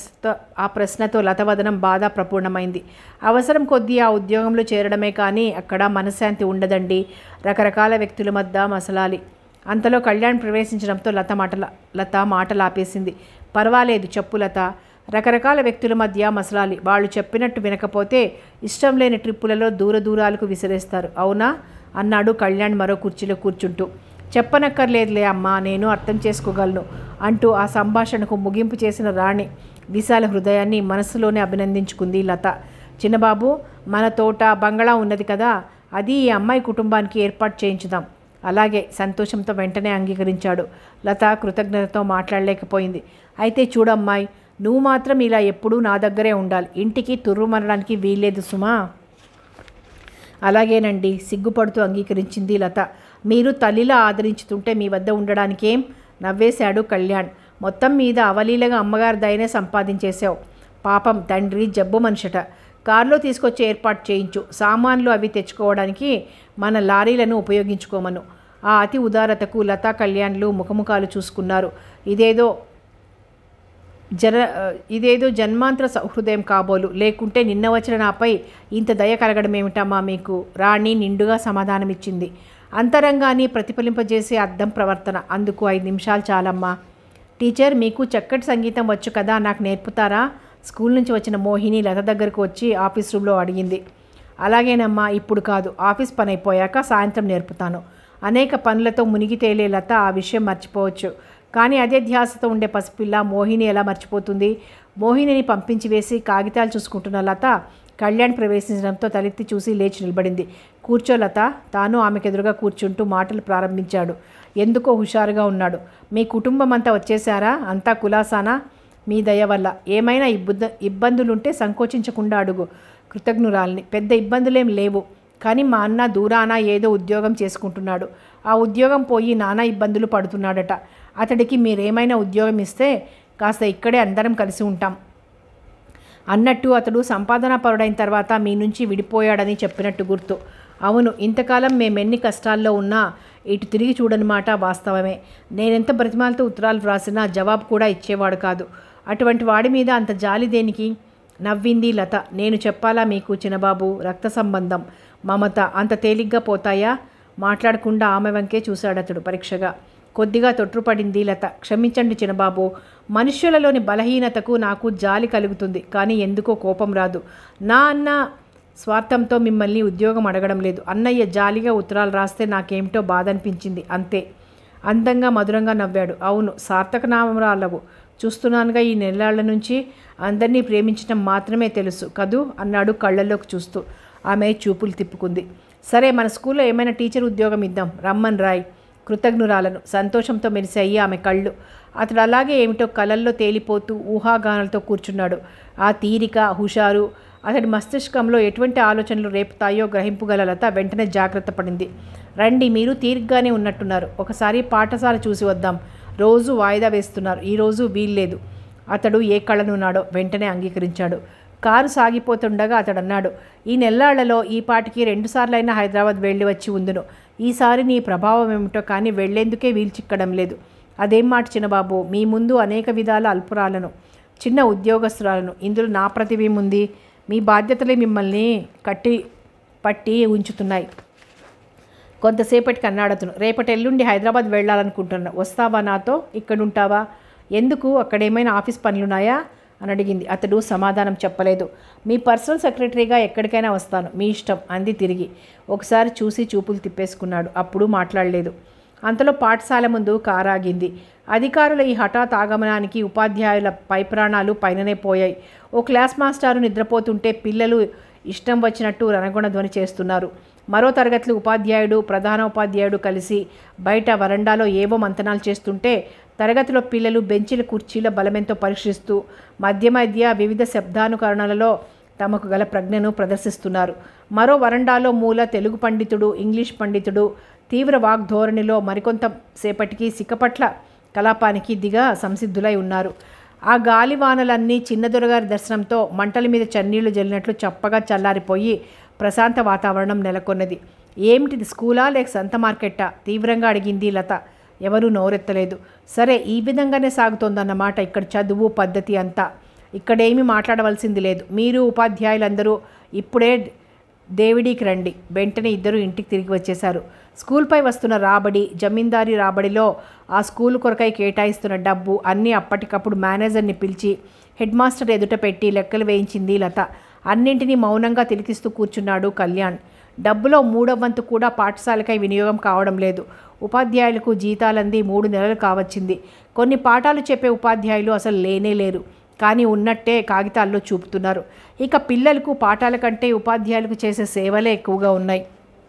ఆ ప్రశ్నతో లతవదనం బాధ ప్రపూర్ణమైంది. అవసరం కొద్దీ ఆ ఉద్యోగంలో చేరడమే కానీ అక్కడ మనశ్శాంతి ఉండదండి. రకరకాల వ్యక్తుల మధ్య మసలాలి. అంతలో కళ్యాణ్ ప్రవేశించడంతో లత మాటలాపేసింది. పర్వాలేదు చెప్పు లత. రకరకాల వ్యక్తుల మధ్య మసలాలి. వాళ్ళు చెప్పినట్టు వినకపోతే ఇష్టం లేని ట్రిప్పులలో దూరాలకు విసిరేస్తారు. అవునా? అన్నాడు కళ్యాణ్ మరో కుర్చీలో కూర్చుంటూ. చెప్పనక్కర్లేదులే అమ్మా, నేను అర్థం చేసుకోగలను అంటూ ఆ సంభాషణకు ముగింపు చేసిన రాణి విశాల హృదయాన్ని మనస్సులోనే అభినందించుకుంది లత. చిన్నబాబు, మన తోట బంగళా ఉన్నది కదా, అది ఈ అమ్మాయి కుటుంబానికి ఏర్పాటు చేయించుదాం. అలాగే, సంతోషంతో వెంటనే అంగీకరించాడు. లత కృతజ్ఞతతో మాట్లాడలేకపోయింది. అయితే చూడమ్మాయి, నువ్వు మాత్రం ఇలా ఎప్పుడూ నా దగ్గరే ఉండాలి. ఇంటికి తుర్రుమనడానికి వీల్లేదు సుమా. అలాగేనండి, సిగ్గుపడుతూ అంగీకరించింది లత. మీరు తల్లిలా ఆదరించుతుంటే మీ వద్ద ఉండడానికేం? నవ్వేశాడు కళ్యాణ్. మొత్తం మీద అవలీలగా అమ్మగారి దయనే సంపాదించేశావు. పాపం తండ్రి జబ్బు మనిషట. కారులో తీసుకొచ్చి ఏర్పాటు చేయించు. సామాన్లు అవి తెచ్చుకోవడానికి మన లారీలను ఉపయోగించుకోమను. ఆ అతి ఉదారతకు లతా కళ్యాణ్లు ముఖముఖాలు చూసుకున్నారు. ఇదేదో జన్మాంతర సౌహృదయం కాబోలు. లేకుంటే నిన్న వచ్చిన నాపై ఇంత దయ కలగడమేమిటమ్మా మీకు? రాణి నిండుగా సమాధానమిచ్చింది. అంతరంగాన్ని ప్రతిఫలింపజేసే అద్దం ప్రవర్తన. అందుకు 5 నిమిషాలు చాలమ్మా. టీచర్, మీకు చక్కటి సంగీతం వచ్చు కదా, నాకు నేర్పుతారా? స్కూల్ నుంచి వచ్చిన మోహిని లత దగ్గరకు వచ్చి ఆఫీస్ రూమ్లో అడిగింది. అలాగేనమ్మా, ఇప్పుడు కాదు, ఆఫీస్ పని అయిపోయాక సాయంత్రం నేర్పుతాను. అనేక పనులతో మునిగి తేలే లత ఆ విషయం మర్చిపోవచ్చు. కానీ అదే ధ్యాసతో ఉండే పసిపిల్ల మోహిని ఎలా మర్చిపోతుంది? మోహినిని పంపించి వేసి కాగితాలు చూసుకుంటున్న లత కళ్యాణ్ ప్రవేశించడంతో తలెత్తి చూసి లేచి నిలబడింది. కూర్చో లత. తాను ఆమెకెదురుగా కూర్చుంటూ మాటలు ప్రారంభించాడు. ఎందుకో హుషారుగా ఉన్నాడు. మీ కుటుంబం అంతా వచ్చేశారా? అంతా కులాసానా? మీ దయ వల్ల. ఏమైనా ఇబ్బందులుంటే సంకోచించకుండా అడుగు. కృతజ్ఞురాల్ని. పెద్ద ఇబ్బందులేం లేవు. కానీ మా అన్న దూరాన ఏదో ఉద్యోగం చేసుకుంటున్నాడు. ఆ ఉద్యోగం పోయి నానా ఇబ్బందులు పడుతున్నాడట. అతడికి మీరేమైనా ఉద్యోగం ఇస్తే కాస్త ఇక్కడే అందరం కలిసి ఉంటాం. అన్నట్టు అతడు సంపాదనా పరుడైన తర్వాత మీ నుంచి విడిపోయాడని చెప్పినట్టు గుర్తు. అవును, ఇంతకాలం మేమెన్ని కష్టాల్లో ఉన్నా ఇటు తిరిగి చూడని మాట వాస్తవమే. నేనెంత బ్రతిమాలతో ఉత్తరాలు వ్రాసినా జవాబు కూడా ఇచ్చేవాడు కాదు. అటువంటి వాడి మీద అంత జాలి దేనికి? నవ్వింది లత. నేను చెప్పాలా మీకు చిన్నబాబు? రక్త సంబంధం, మమత అంత తేలిగ్గా పోతాయా? మాట్లాడకుండా ఆమె వంకే చూశాడతడు పరీక్షగా. కొద్దిగా తొట్రుపడింది లత. క్షమించండి చిన్నబాబు, మనుష్యులలోని బలహీనతకు నాకు జాలి కలుగుతుంది, కానీ ఎందుకో కోపం రాదు. నా అన్న స్వార్థంతో మిమ్మల్ని ఉద్యోగం అడగడం లేదు. అన్నయ్య జాలిగా ఉత్తరాలు రాస్తే నాకేమిటో బాధ అనిపించింది, అంతే. అందంగా మధురంగా నవ్వాడు. అవును, సార్థక నామరాలవు. చూస్తున్నానుగా ఈ నెలల నుంచి. అందరినీ ప్రేమించడం మాత్రమే తెలుసు కదూ అన్నాడు కళ్ళల్లోకి చూస్తూ. ఆమె చూపులు తిప్పుకుంది. సరే, మన స్కూల్లో ఏమైనా టీచర్ ఉద్యోగం ఇద్దాం, రమ్మన్ రాయ్. కృతజ్ఞురాలను. సంతోషంతో మెరిశాయి ఆమె కళ్ళు. అతడు అలాగే ఏమిటో కలల్లో తేలిపోతూ ఊహాగానాలతో కూర్చున్నాడు. ఆ తీరిక, హుషారు అతడి మస్తిష్కంలో ఎటువంటి ఆలోచనలు రేపుతాయో గ్రహింపుగల లత వెంటనే జాగ్రత్త పడింది. రండి, మీరు తీరిగ్గానే ఉన్నట్టున్నారు. ఒకసారి పాఠశాల చూసి వద్దాం. రోజు వాయిదా వేస్తున్నారు, ఈరోజు వీల్లేదు. అతడు ఏ కళనున్నాడో వెంటనే అంగీకరించాడు. కారు సాగిపోతుండగా అతడు అన్నాడు, ఈ నెల్లాళ్లలో ఈ పాటికి 2 సార్లైనా హైదరాబాద్ వెళ్ళి వచ్చి ఉందును. ఈసారి నీ ప్రభావం ఏమిటో కానీ వెళ్లేందుకే వీల్చిక్కడం లేదు. అదేం మాట చిన్నబాబు, మీ ముందు అనేక విధాల అల్పురాలను, చిన్న ఉద్యోగస్తురాలను, ఇందులో నా ప్రతిభేముంది? మీ బాధ్యతలే మిమ్మల్ని పట్టి ఉంచుతున్నాయి. కొంతసేపటికి అన్నాడతను, రేపటి ఎల్లుండి హైదరాబాద్ వెళ్ళాలనుకుంటున్నా, వస్తావా నాతో? ఇక్కడుంటావా? ఎందుకు? అక్కడేమైనా ఆఫీస్ పనులున్నాయా అని అడిగింది. అతడు సమాధానం చెప్పలేదు. మీ పర్సనల్ సెక్రటరీగా ఎక్కడికైనా వస్తాను, మీ ఇష్టం అంది తిరిగి. ఒకసారి చూసి చూపులు తిప్పేసుకున్నాడు. అప్పుడు మాట్లాడలేదు. అంతలో పాఠశాల ముందు కారాగింది. అధికారుల ఈ హఠాత్ ఆగమనానికి ఉపాధ్యాయుల పైప్రాణాలు పైననే పోయాయి. ఓ క్లాస్ మాస్టారు నిద్రపోతుంటే పిల్లలు ఇష్టం వచ్చినట్టు రణగొణ ధ్వని చేస్తున్నారు. మరో తరగతిలో ఉపాధ్యాయుడు, ప్రధానోపాధ్యాయుడు కలిసి బయట వరండాలో ఏవో మంతనాలు చేస్తుంటే తరగతిలో పిల్లలు బెంచీల కుర్చీల బలమెంతో పరీక్షిస్తూ మధ్య మధ్య వివిధ శబ్దానుకరణలలో తమకు గల ప్రజ్ఞను ప్రదర్శిస్తున్నారు. మరో వరండాలో మూల తెలుగు పండితుడు, ఇంగ్లీష్ పండితుడు తీవ్ర వాగ్ధోరణిలో మరికొంత సేపటికి సిక్కపట్ల కలాపానికి దిగా సంసిద్ధులై ఉన్నారు. ఆ గాలివానలన్నీ చిన్నదొరగారి దర్శనంతో మంటల మీద చన్నీళ్లు జల్లినట్లు చప్పగా చల్లారిపోయి ప్రశాంత వాతావరణం నెలకొన్నది. ఏమిటిది, స్కూలా లేక సంత మార్కెట్టా? తీవ్రంగా అడిగింది లత. ఎవరూ నోరెత్తలేదు. సరే, ఈ విధంగానే సాగుతోందన్నమాట ఇక్కడ చదువు పద్ధతి అంతా. ఇక్కడేమీ మాట్లాడవలసింది లేదు. మీరు ఉపాధ్యాయులందరూ ఇప్పుడే దేవిడికి రండి. వెంటనే ఇద్దరు ఇంటికి తిరిగి వచ్చేశారు. స్కూల్పై వస్తున్న రాబడి, జమీందారీ రాబడిలో ఆ స్కూలు కొరకై కేటాయిస్తున్న డబ్బు అన్నీ అప్పటికప్పుడు మేనేజర్ని పిలిచి హెడ్ మాస్టర్ ఎదుట పెట్టి లెక్కలు వేయించింది లత. అన్నింటినీ మౌనంగా తిలికిస్తూ కూర్చున్నాడు కళ్యాణ్. డబ్బులో 3వ వంతు కూడా పాఠశాలకై వినియోగం కావడం లేదు. ఉపాధ్యాయులకు జీతాలంది 3 నెలలు కావచ్చింది. కొన్ని పాఠాలు చెప్పే ఉపాధ్యాయులు అసలు లేనే లేరు. కానీ ఉన్నట్టే కాగితాల్లో చూపుతున్నారు. ఇక పిల్లలకు పాఠాల కంటే ఉపాధ్యాయులకు చేసే సేవలే ఎక్కువగా ఉన్నాయి.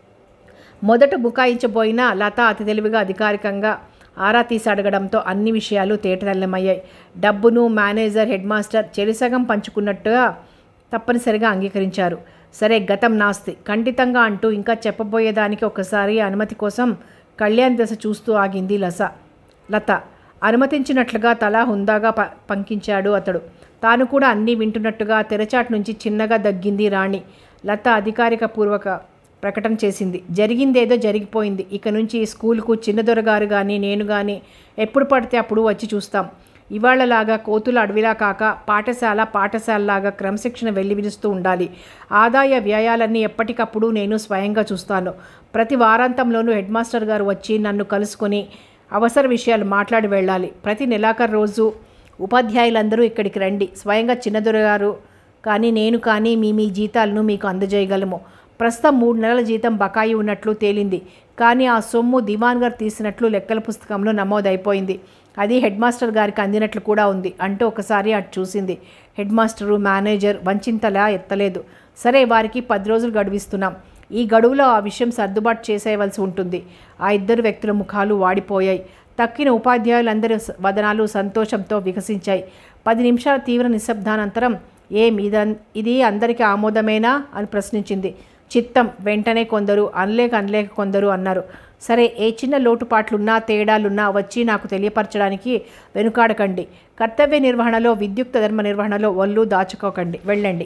మొదట బుకాయించబోయిన లత అతి తెలివిగా అధికారికంగా ఆరా తీసి అడగడంతో అన్ని విషయాలు తేటతెల్లమయ్యాయి. డబ్బును మేనేజర్, హెడ్ మాస్టర్ చెరిసగం పంచుకున్నట్టుగా తప్పనిసరిగా అంగీకరించారు. సరే, గతం నాస్తి ఖండితంగా అంటూ ఇంకా చెప్పబోయేదానికి ఒకసారి అనుమతి కోసం కళ్యాణ్ దశ చూస్తూ ఆగింది లత. అనుమతించినట్లుగా తలా హుందాగా పంకించాడు అతడు. తాను కూడా అన్నీ వింటున్నట్టుగా తెరచాటు నుంచి చిన్నగా దగ్గింది రాణి. లత అధికారిక పూర్వక ప్రకటన చేసింది. జరిగిందేదో జరిగిపోయింది. ఇక నుంచి స్కూలుకు చిన్నదొరగారు కానీ నేను కానీ ఎప్పుడు పడితే అప్పుడు వచ్చి చూస్తాం. ఇవాళలాగా కోతుల అడవిలా కాక పాఠశాలలాగా క్రమశిక్షణ వెళ్ళి విరుస్తూ ఉండాలి. ఆదాయ వ్యయాలన్నీ ఎప్పటికప్పుడు నేను స్వయంగా చూస్తాను. ప్రతి వారాంతంలోనూ హెడ్ మాస్టర్ గారు వచ్చి నన్ను కలుసుకొని అవసర విషయాలు మాట్లాడి వెళ్ళాలి. ప్రతి నెలాఖరు రోజు ఉపాధ్యాయులందరూ ఇక్కడికి రండి. స్వయంగా చిన్నదొరగారు కానీ నేను కానీ మీ జీతాలను మీకు అందజేయగలము. ప్రస్తుతం 3 నెలల జీతం బకాయి ఉన్నట్లు తేలింది. కానీ ఆ సొమ్ము దివాన్ గారు తీసినట్లు లెక్కల పుస్తకంలో నమోదైపోయింది. అది హెడ్ మాస్టర్ గారికి అందినట్లు కూడా ఉంది అంటూ ఒకసారి అటు చూసింది. హెడ్ మాస్టరు, మేనేజర్ వంచింతలా ఎత్తలేదు. సరే, వారికి 10 రోజులు గడువిస్తున్నాం. ఈ గడువులో ఆ విషయం సర్దుబాటు చేసేయవలసి ఉంటుంది. ఆ ఇద్దరు వ్యక్తుల ముఖాలు వాడిపోయాయి. తక్కిన ఉపాధ్యాయులందరి వదనాలు సంతోషంతో వికసించాయి. 10 నిమిషాల తీవ్ర నిశ్శబ్దానంతరం ఇది అందరికీ ఆమోదమేనా అని ప్రశ్నించింది. చిత్తం. వెంటనే కొందరు, అనలేక కొందరు అన్నారు. సరే, ఏ చిన్న లోటుపాట్లున్నా తేడాలున్నా వచ్చి నాకు తెలియపరచడానికి వెనుకాడకండి. కర్తవ్య నిర్వహణలో, విద్యుక్త ధర్మ నిర్వహణలో ఒళ్ళు దాచుకోకండి. వెళ్ళండి.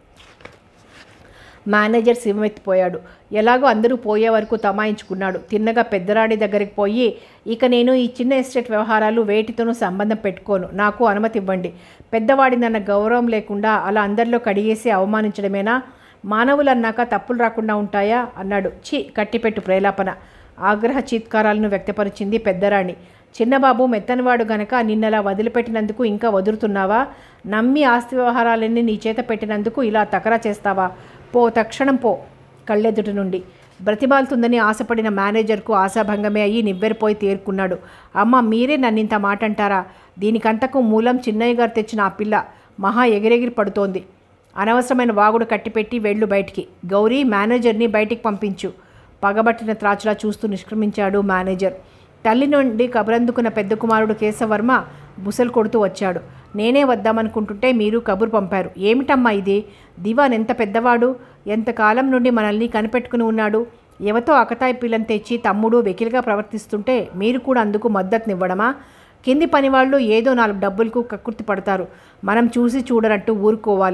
మేనేజర్ శివమెత్తిపోయాడు. ఎలాగో అందరూ పోయే వరకు తమాయించుకున్నాడు. తిన్నగా పెద్దరాడి దగ్గరికి పోయి, ఇక నేను ఈ చిన్న ఎస్టేట్ వ్యవహారాలు వేటితోనూ సంబంధం పెట్టుకోను. నాకు అనుమతి ఇవ్వండి. పెద్దవాడినన్న గౌరవం లేకుండా అలా అందరిలో కడిగేసి అవమానించడమేనా? మానవులన్నాక తప్పులు రాకుండా ఉంటాయా అన్నాడు. కట్టిపెట్టు ప్రేలాపన. ఆగ్రహ చీత్కారాలను వ్యక్తపరిచింది పెద్దరాణి. చిన్నబాబు మెత్తనివాడు గనక నిన్నలా వదిలిపెట్టినందుకు ఇంకా వదులుతున్నావా? నమ్మి ఆస్తి వ్యవహారాలన్నీ నీ చేత పెట్టినందుకు ఇలా తకరా చేస్తావా? పో, తక్షణం పో కళ్ళెదుటి నుండి. బ్రతిమాలుతుందని ఆశపడిన మేనేజర్కు ఆశాభంగమే అయ్యి నివ్వెరపోయి తేరుకున్నాడు. అమ్మ, మీరే నన్నింత మాట అంటారా? దీనికంతకు మూలం చిన్నయ్య గారు తెచ్చిన ఆ పిల్ల మహా ఎగిరెగిరి పడుతోంది. అనవసరమైన వాగుడు కట్టిపెట్టి వెళ్ళు బయటికి. గౌరీ, మేనేజర్ని బయటికి పంపించు. పగబట్టిన త్రాచులా చూస్తూ నిష్క్రమించాడు మేనేజర్. తల్లి నుండి కబురందుకున్న పెద్ద కుమారుడు కేశవర్మ బుసలు కొడుతూ వచ్చాడు. నేనే వద్దామనుకుంటుంటే మీరు కబురు పంపారు. ఏమిటమ్మా ఇది? దివాన్ ఎంత పెద్దవాడు, ఎంతకాలం నుండి మనల్ని కనిపెట్టుకుని ఉన్నాడు. ఎవతో అకతాయి పిల్లని తెచ్చి తమ్ముడు వెకిలిగా ప్రవర్తిస్తుంటే మీరు కూడా అందుకు మద్దతునివ్వడమా? కింది పనివాళ్ళు ఏదో 4 డబ్బులకు కక్కుర్తి పడతారు. మనం చూసి చూడనట్టు ఊరుకోవాలి.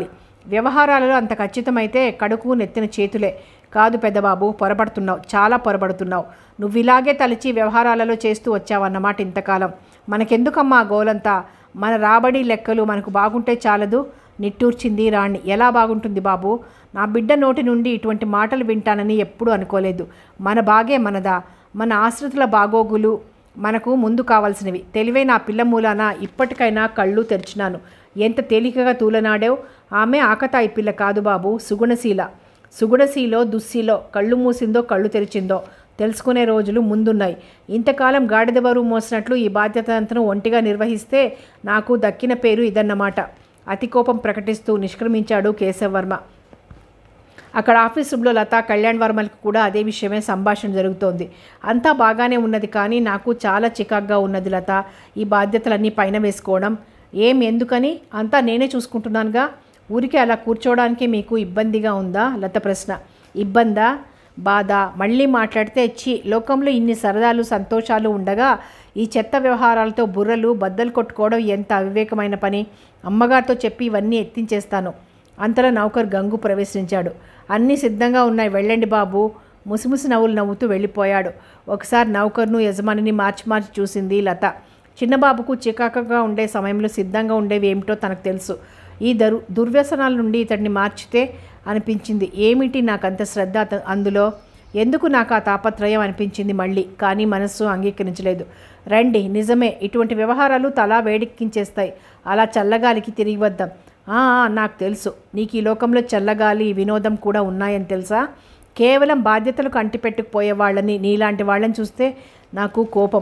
వ్యవహారాలలో అంత ఖచ్చితమైతే కడుకు నెత్తిన చేతులే. కాదు పెద్దబాబు, పొరపడుతున్నావు, చాలా పొరపడుతున్నావు. నువ్వు ఇలాగే తలచి వ్యవహారాలలో చేస్తూ వచ్చావన్నమాట ఇంతకాలం. మనకెందుకమ్మా గోలంతా? మన రాబడి లెక్కలు మనకు బాగుంటే చాలదు. నిట్టూర్చింది రాణి. ఎలా బాగుంటుంది బాబు? నా బిడ్డ నోటి నుండి ఇటువంటి మాటలు వింటానని ఎప్పుడూ అనుకోలేదు. మన బాగే మనదా? మన ఆశ్రితుల బాగోగులు మనకు ముందు కావాల్సినవి. తెలివైన ఆ పిల్ల మూలాన ఇప్పటికైనా కళ్ళు తెరిచినాను. ఎంత తేలికగా తూలనాడావు. ఆమె ఆకతాయి పిల్ల కాదు బాబు, సుగుణశీల. సుగుణశీలో దుస్సీలో కళ్ళు మూసిందో కళ్ళు తెరిచిందో తెలుసుకునే రోజులు ముందున్నాయి. ఇంతకాలం గాడిద బరువు మోసినట్లు ఈ బాధ్యతంతను ఒంటిగా నిర్వహిస్తే నాకు దక్కిన పేరు ఇదన్నమాట. అతి కోపం ప్రకటిస్తూ నిష్క్రమించాడు కేశవవర్మ. అక్కడ ఆఫీస్ రూమ్లో లత, కళ్యాణ్ వర్మలకు కూడా అదే విషయమే సంభాషణ జరుగుతోంది. అంతా బాగానే ఉన్నది, కానీ నాకు చాలా చికాగ్గా ఉన్నది లత, ఈ బాధ్యతలన్నీ పైన వేసుకోవడం. ఎందుకని? అంతా నేనే చూసుకుంటున్నానుగా. ఊరికే అలా కూర్చోవడానికి మీకు ఇబ్బందిగా ఉందా? లత ప్రశ్న. ఇబ్బందా? బాధ? మళ్ళీ మాట్లాడితే లోకంలో ఇన్ని సరదాలు సంతోషాలు ఉండగా ఈ చెత్త వ్యవహారాలతో బుర్రలు బద్దలు కొట్టుకోవడం ఎంత అవివేకమైన పని. అమ్మగారితో చెప్పి ఇవన్నీ ఎత్తించేస్తాను. అంతలో నౌకర్ గంగు ప్రవేశించాడు. అన్నీ సిద్ధంగా ఉన్నాయి, వెళ్ళండి బాబు. ముసిముసి నవ్వులు నవ్వుతూ వెళ్ళిపోయాడు. ఒకసారి నౌకర్ను యజమానిని మార్చి చూసింది లత. చిన్నబాబుకు చికాకుగా ఉండే సమయంలో సిద్ధంగా ఉండేవి ఏమిటో తనకు తెలుసు. ఈ దుర్వ్యసనాల నుండి ఇతడిని మార్చితే అనిపించింది. ఏమిటి నాకంత శ్రద్ధ అందులో? ఎందుకు నాకు ఆ తాపత్రయం అనిపించింది మళ్ళీ. కానీ మనస్సు అంగీకరించలేదు. రండి, నిజమే, ఇటువంటి వ్యవహారాలు తలా వేడెక్కించేస్తాయి. అలా చల్లగాలికి తిరిగి వద్దాం. నాకు తెలుసు, నీకు ఈ లోకంలో చల్లగాలి వినోదం కూడా ఉన్నాయని తెలుసా? కేవలం బాధ్యతలకు అంటిపెట్టుకుపోయే వాళ్ళని, నీలాంటి వాళ్ళని చూస్తే నాకు కోపం.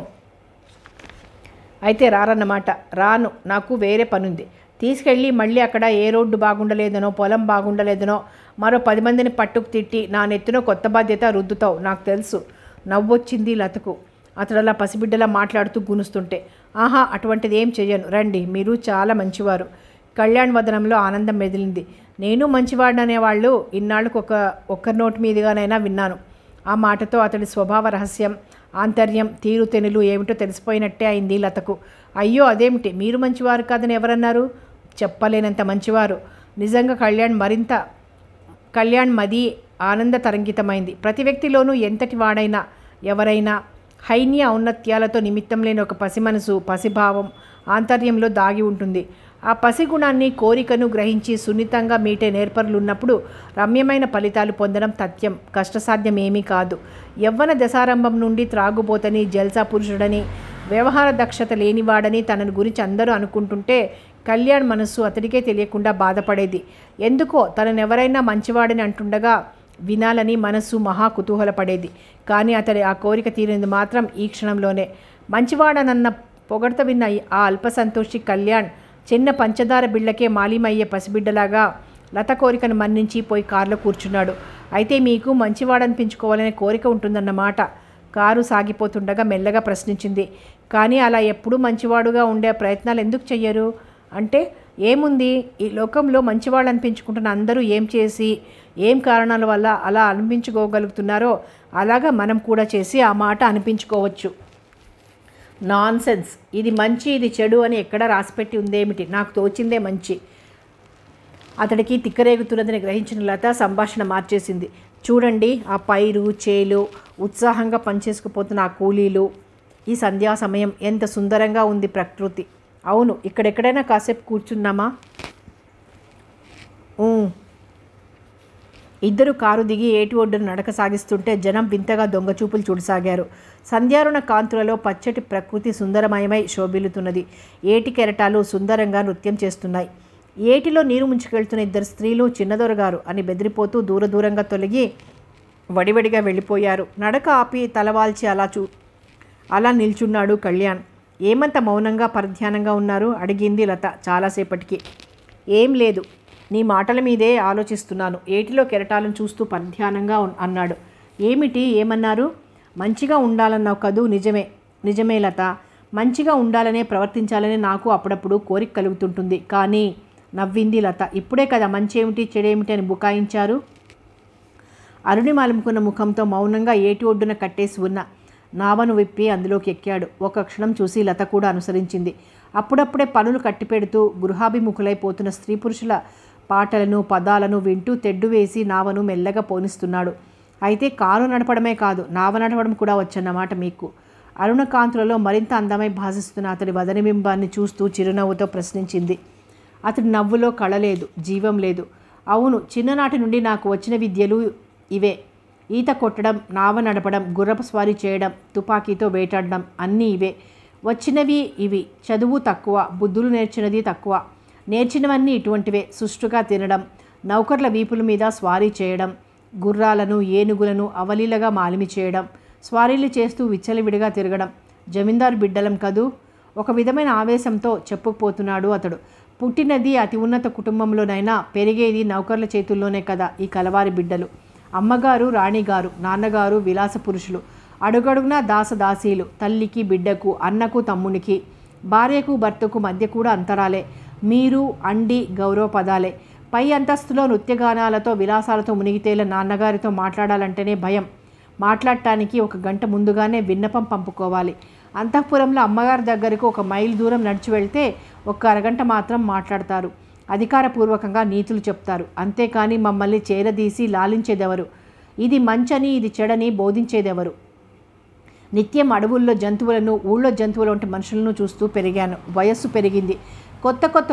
అయితే రారన్నమాట. రాను, నాకు వేరే పనుంది. తీసుకెళ్ళి మళ్ళీ అక్కడ ఏ రోడ్డు బాగుండలేదనో, పొలం బాగుండలేదనో, మరో 10 మందిని పట్టుకు తిట్టి నా నెత్తిన కొత్త బాధ్యత రుద్దుతావు, నాకు తెలుసు. నవ్వొచ్చింది లతకు. అతడు అలా పసిబిడ్డలా మాట్లాడుతూ గునుస్తుంటే. అటువంటిది ఏం చెయ్యను, రండి, మీరు చాలా మంచివారు. కళ్యాణ్ వదనంలో ఆనందం మెదిలింది. నేను మంచివాడనేవాళ్ళు ఇన్నాళ్ళకు ఒక్కరి నోటి మీదుగానైనా విన్నాను. ఆ మాటతో అతడి స్వభావ రహస్యం, ఆంతర్యం, తీరుతెనులు ఏమిటో తెలిసిపోయినట్టే అయింది లతకు. అయ్యో, అదేమిటి, మీరు మంచివారు కాదని ఎవరన్నారు? చెప్పలేనంత మంచివారు. నిజంగా కళ్యాణ్ మది ఆనంద తరంగితమైంది. ప్రతి వ్యక్తిలోనూ ఎంతటి వాడైనా ఎవరైనా హైన్య ఔన్నత్యాలతో నిమిత్తం లేని ఒక పసి మనసు, పసిభావం ఆంతర్యంలో దాగి ఉంటుంది. ఆ పసిగుణాన్ని, కోరికను గ్రహించి సున్నితంగా మీటే నేర్పరులున్నప్పుడు రమ్యమైన ఫలితాలు పొందడం తథ్యం, కష్టసాధ్యం ఏమీ కాదు. యవ్వన దశారంభం నుండి త్రాగుబోతని, జల్సా పురుషుడని, వ్యవహార దక్షత లేనివాడని తనను గురించి అందరూ అనుకుంటుంటే కళ్యాణ్ మనస్సు అతడికే తెలియకుండా బాధపడేది. ఎందుకో తననెవరైనా మంచివాడని అంటుండగా వినాలని మనస్సు మహా కుతూహలపడేది. కానీ అతడి ఆ కోరిక తీరినది మాత్రం ఈ క్షణంలోనే. మంచివాడనన్న పొగడ్త విన్న ఆ అల్పసంతోషి కళ్యాణ్ చిన్న పంచదార బిళ్ళకే మాలిమయ్యే పసిబిడ్డలాగా లత కోరికను మన్నించి పోయి కారులో కూర్చున్నాడు. అయితే మీకు మంచివాడనిపించుకోవాలనే కోరిక ఉంటుందన్నమాట. కారు సాగిపోతుండగా మెల్లగా ప్రశ్నించింది. కానీ అలా ఎప్పుడూ మంచివాడుగా ఉండే ప్రయత్నాలు ఎందుకు చెయ్యరు? అంటే ఏముంది, ఈ లోకంలో మంచివాళ్ళు అనిపించుకుంటున్న అందరూ ఏం చేసి, ఏం కారణాల వల్ల అలా అనిపించుకోగలుగుతున్నారో అలాగా మనం కూడా చేసి ఆ మాట అనిపించుకోవచ్చు. నాన్సెన్స్. ఇది మంచి, ఇది చెడు అని ఎక్కడా రాసిపెట్టి ఉందేమిటి? నాకు తోచిందే మంచి. అతడికి తిక్కరేగుతున్నదని గ్రహించిన లత సంభాషణ మార్చేసింది. చూడండి, ఆ పైరు, చేలు, ఉత్సాహంగా పనిచేసుకుపోతున్న ఆ కూలీలు, ఈ సంధ్యా సమయం ఎంత సుందరంగా ఉంది ప్రకృతి. అవును, ఇక్కడెక్కడైనా కాసేపు కూర్చున్నామా? ఇద్దరు కారు దిగి ఏటి ఒడ్డున నడక సాగిస్తుంటే జనం వింతగా దొంగచూపులు చూడసాగారు. సంధ్యారుణ కాంతులలో పచ్చటి ప్రకృతి సుందరమయమై శోభిల్లుతున్నది. ఏటి కెరటాలు సుందరంగా నృత్యం చేస్తున్నాయి. ఏటిలో నీరు ముంచుకెళ్తున్న ఇద్దరు స్త్రీలు చిన్నదొరగారు అని బెదిరిపోతూ దూరంగా తొలగి వడివడిగా వెళ్ళిపోయారు. నడక ఆపి తలవాల్చి అలా నిల్చున్నాడు కళ్యాణ్. ఏమంత మౌనంగా పరధ్యానంగా ఉన్నారు? అడిగింది లత చాలాసేపటికి. ఏం లేదు, నీ మాటల మీదే ఆలోచిస్తున్నాను. ఏటిలో కెరటాలను చూస్తూ పరధ్యానంగా అన్నాడు. ఏమన్నారు? మంచిగా ఉండాలన్నావు కదూ? నిజమే లత, మంచిగా ఉండాలనే ప్రవర్తించాలనే నాకు అప్పుడప్పుడు కోరిక కలుగుతుంటుంది. కానీ నవ్వింది లత. ఇప్పుడే కదా మంచి ఏమిటి చెడేమిటి అని బుకాయించారు. అరుణిమాలముకున్న ముఖంతో మౌనంగా ఏటి ఒడ్డున కట్టేసి ఉన్న నావను విప్పి అందులోకి ఎక్కాడు. ఒక క్షణం చూసి లత కూడా అనుసరించింది. అప్పుడప్పుడే పనులు కట్టిపెడుతూ గృహాభిముఖులైపోతున్న స్త్రీ పురుషుల పాటలను పదాలను వింటూ తెడ్డు వేసి నావను మెల్లగా పోనిస్తున్నాడు. అయితే కారు నడపడమే కాదు, నావ నడపడం కూడా వచ్చన్నమాట మీకు. అరుణకాంతులలో మరింత అందమై భాసిస్తున్న అతడి వదనబింబాన్ని చూస్తూ చిరునవ్వుతో ప్రశ్నించింది. అతడి నవ్వులో కళ లేదు, జీవం లేదు. అవును, చిన్ననాటి నుండి నాకు వచ్చిన విద్యలు ఇవే. ఈత కొట్టడం, నావ నడపడం, గుర్రపు స్వారీ చేయడం, తుపాకీతో వేటాడడం అన్నీ ఇవే. వచ్చినవి ఇవి. చదువు తక్కువ, బుద్ధులు నేర్చినది తక్కువ. నేర్చినవన్నీ ఇటువంటివే. సుష్టుగా తినడం, నౌకర్ల వీపుల మీద స్వారీ చేయడం, గుర్రాలను ఏనుగులను అవలీలగా మాలిమి చేయడం, స్వారీలు చేస్తూ విచ్చలవిడిగా తిరగడం. జమీందారు బిడ్డలం కదూ. ఒక విధమైన ఆవేశంతో చెప్పుకుపోతున్నాడు అతడు. పుట్టినది అతి ఉన్నత కుటుంబంలోనైనా పెరిగేది నౌకర్ల చేతుల్లోనే కదా ఈ కలవారి బిడ్డలు. అమ్మగారు రాణిగారు, నాన్నగారు విలాస పురుషులు, అడుగడుగునా దాసదాసీలు. తల్లికి బిడ్డకు, అన్నకు తమ్మునికి, భార్యకు భర్తకు మధ్య కూడా అంతరాలే. మీరు అండి గౌరవ పదాలే. పై అంతస్తులో నృత్యగానాలతో విలాసాలతో మునిగితేల నాన్నగారితో మాట్లాడాలంటేనే భయం. మాట్లాడటానికి 1 గంట ముందుగానే విన్నపం పంపుకోవాలి. అంతఃపురంలో అమ్మగారి దగ్గరకు 1 మైలు దూరం నడిచి వెళ్తే 1 అరగంట మాత్రం మాట్లాడతారు. అధికారపూర్వకంగా నీతులు చెప్తారు. అంతేకాని మమ్మల్ని చేరదీసి లాలించేదెవరు? ఇది మంచని ఇది చెడని బోధించేదెవరు? నిత్యం అడవుల్లో జంతువులను, ఊళ్ళో జంతువులు వంటి మనుషులను చూస్తూ పెరిగాను. వయస్సు పెరిగింది. కొత్త కొత్త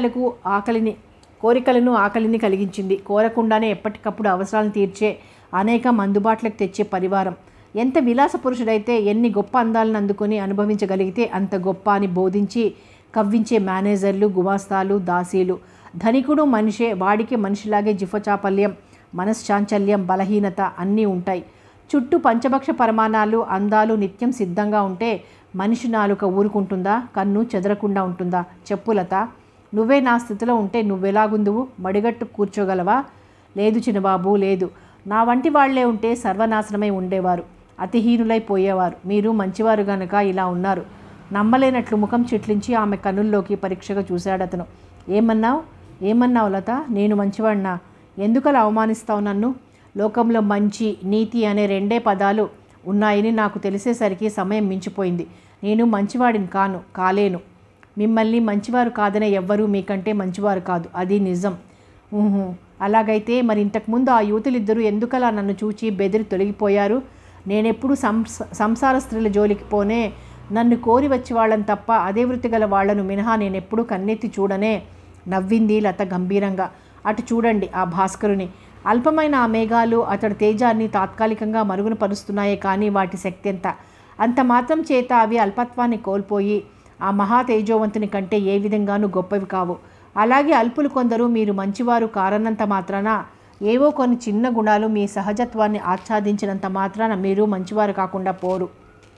కోరికలను ఆకలిని కలిగించింది. కోరకుండానే ఎప్పటికప్పుడు అవసరాలను తీర్చే అనేకం అందుబాటులోకి తెచ్చే పరివారం. ఎంత విలాస పురుషుడైతే ఎన్ని గొప్ప అందాలను అందుకొని అనుభవించగలిగితే అంత గొప్ప అని బోధించి కవ్వించే మేనేజర్లు, గుమాస్తాలు, దాసీలు. ధనికుడు మనిషే, వాడికి మనిషిలాగే జిఫచాపల్యం, మనశ్చాంచల్యం, బలహీనత అన్నీ ఉంటాయి. చుట్టూ పంచభక్ష పరమాణాలు, అందాలు నిత్యం సిద్ధంగా ఉంటే మనిషి నాలుక ఊరుకుంటుందా? కన్ను చెదరకుండా ఉంటుందా? చెప్పులత, నువ్వే నా స్థితిలో ఉంటే నువ్వెలాగుందువు? మడిగట్టు కూర్చోగలవా? లేదు చిన్నబాబు, లేదు. నా వంటి వాళ్లే ఉంటే సర్వనాశనమై ఉండేవారు, అతిహీనులై పోయేవారు. మీరు మంచివారు గనక ఇలా ఉన్నారు. నమ్మలేనట్లు ముఖం చిట్లించి ఆమె కన్నుల్లోకి పరీక్షగా చూశాడతను. ఏమన్నావు లత? నేను మంచివాడినా? ఎందుకలా అవమానిస్తావు నన్ను? లోకంలో మంచి, నీతి అనే 2 పదాలు ఉన్నాయని నాకు తెలిసేసరికి సమయం మించిపోయింది. నేను మంచివాడిని కాలేను. మిమ్మల్ని మంచివారు కాదనే ఎవ్వరూ మీకంటే మంచివారు కాదు, అది నిజం. అలాగైతే మరి ఇంతకుముందు ఆ యువతులిద్దరూ ఎందుకలా నన్ను చూచి బెదిరి తొలగిపోయారు? నేనెప్పుడు సంసార స్త్రీల జోలికి పోనే. నన్ను కోరి వచ్చి వాళ్ళని తప్ప అదే వృత్తి గల వాళ్లను మినహా నేనెప్పుడు కన్నెత్తి చూడనే. నవ్వింది లత గంభీరంగా. అటు చూడండి ఆ భాస్కరుని. అల్పమైన ఆ మేఘాలు అతడి తేజాన్ని తాత్కాలికంగా మరుగున పరుస్తున్నాయే కానీ వాటి శక్తి ఎంత? అంత మాత్రం చేత అవి అల్పత్వాన్ని కోల్పోయి ఆ మహా తేజోవంతుని కంటే ఏ విధంగానూ గొప్పవి కావు. అలాగే అల్పులు కొందరు మీరు మంచివారు కారన్నంత మాత్రాన, ఏవో కొన్ని చిన్న గుణాలు మీ సహజత్వాన్ని ఆచ్ఛాదించినంత మాత్రాన మీరు మంచివారు కాకుండా పోరు.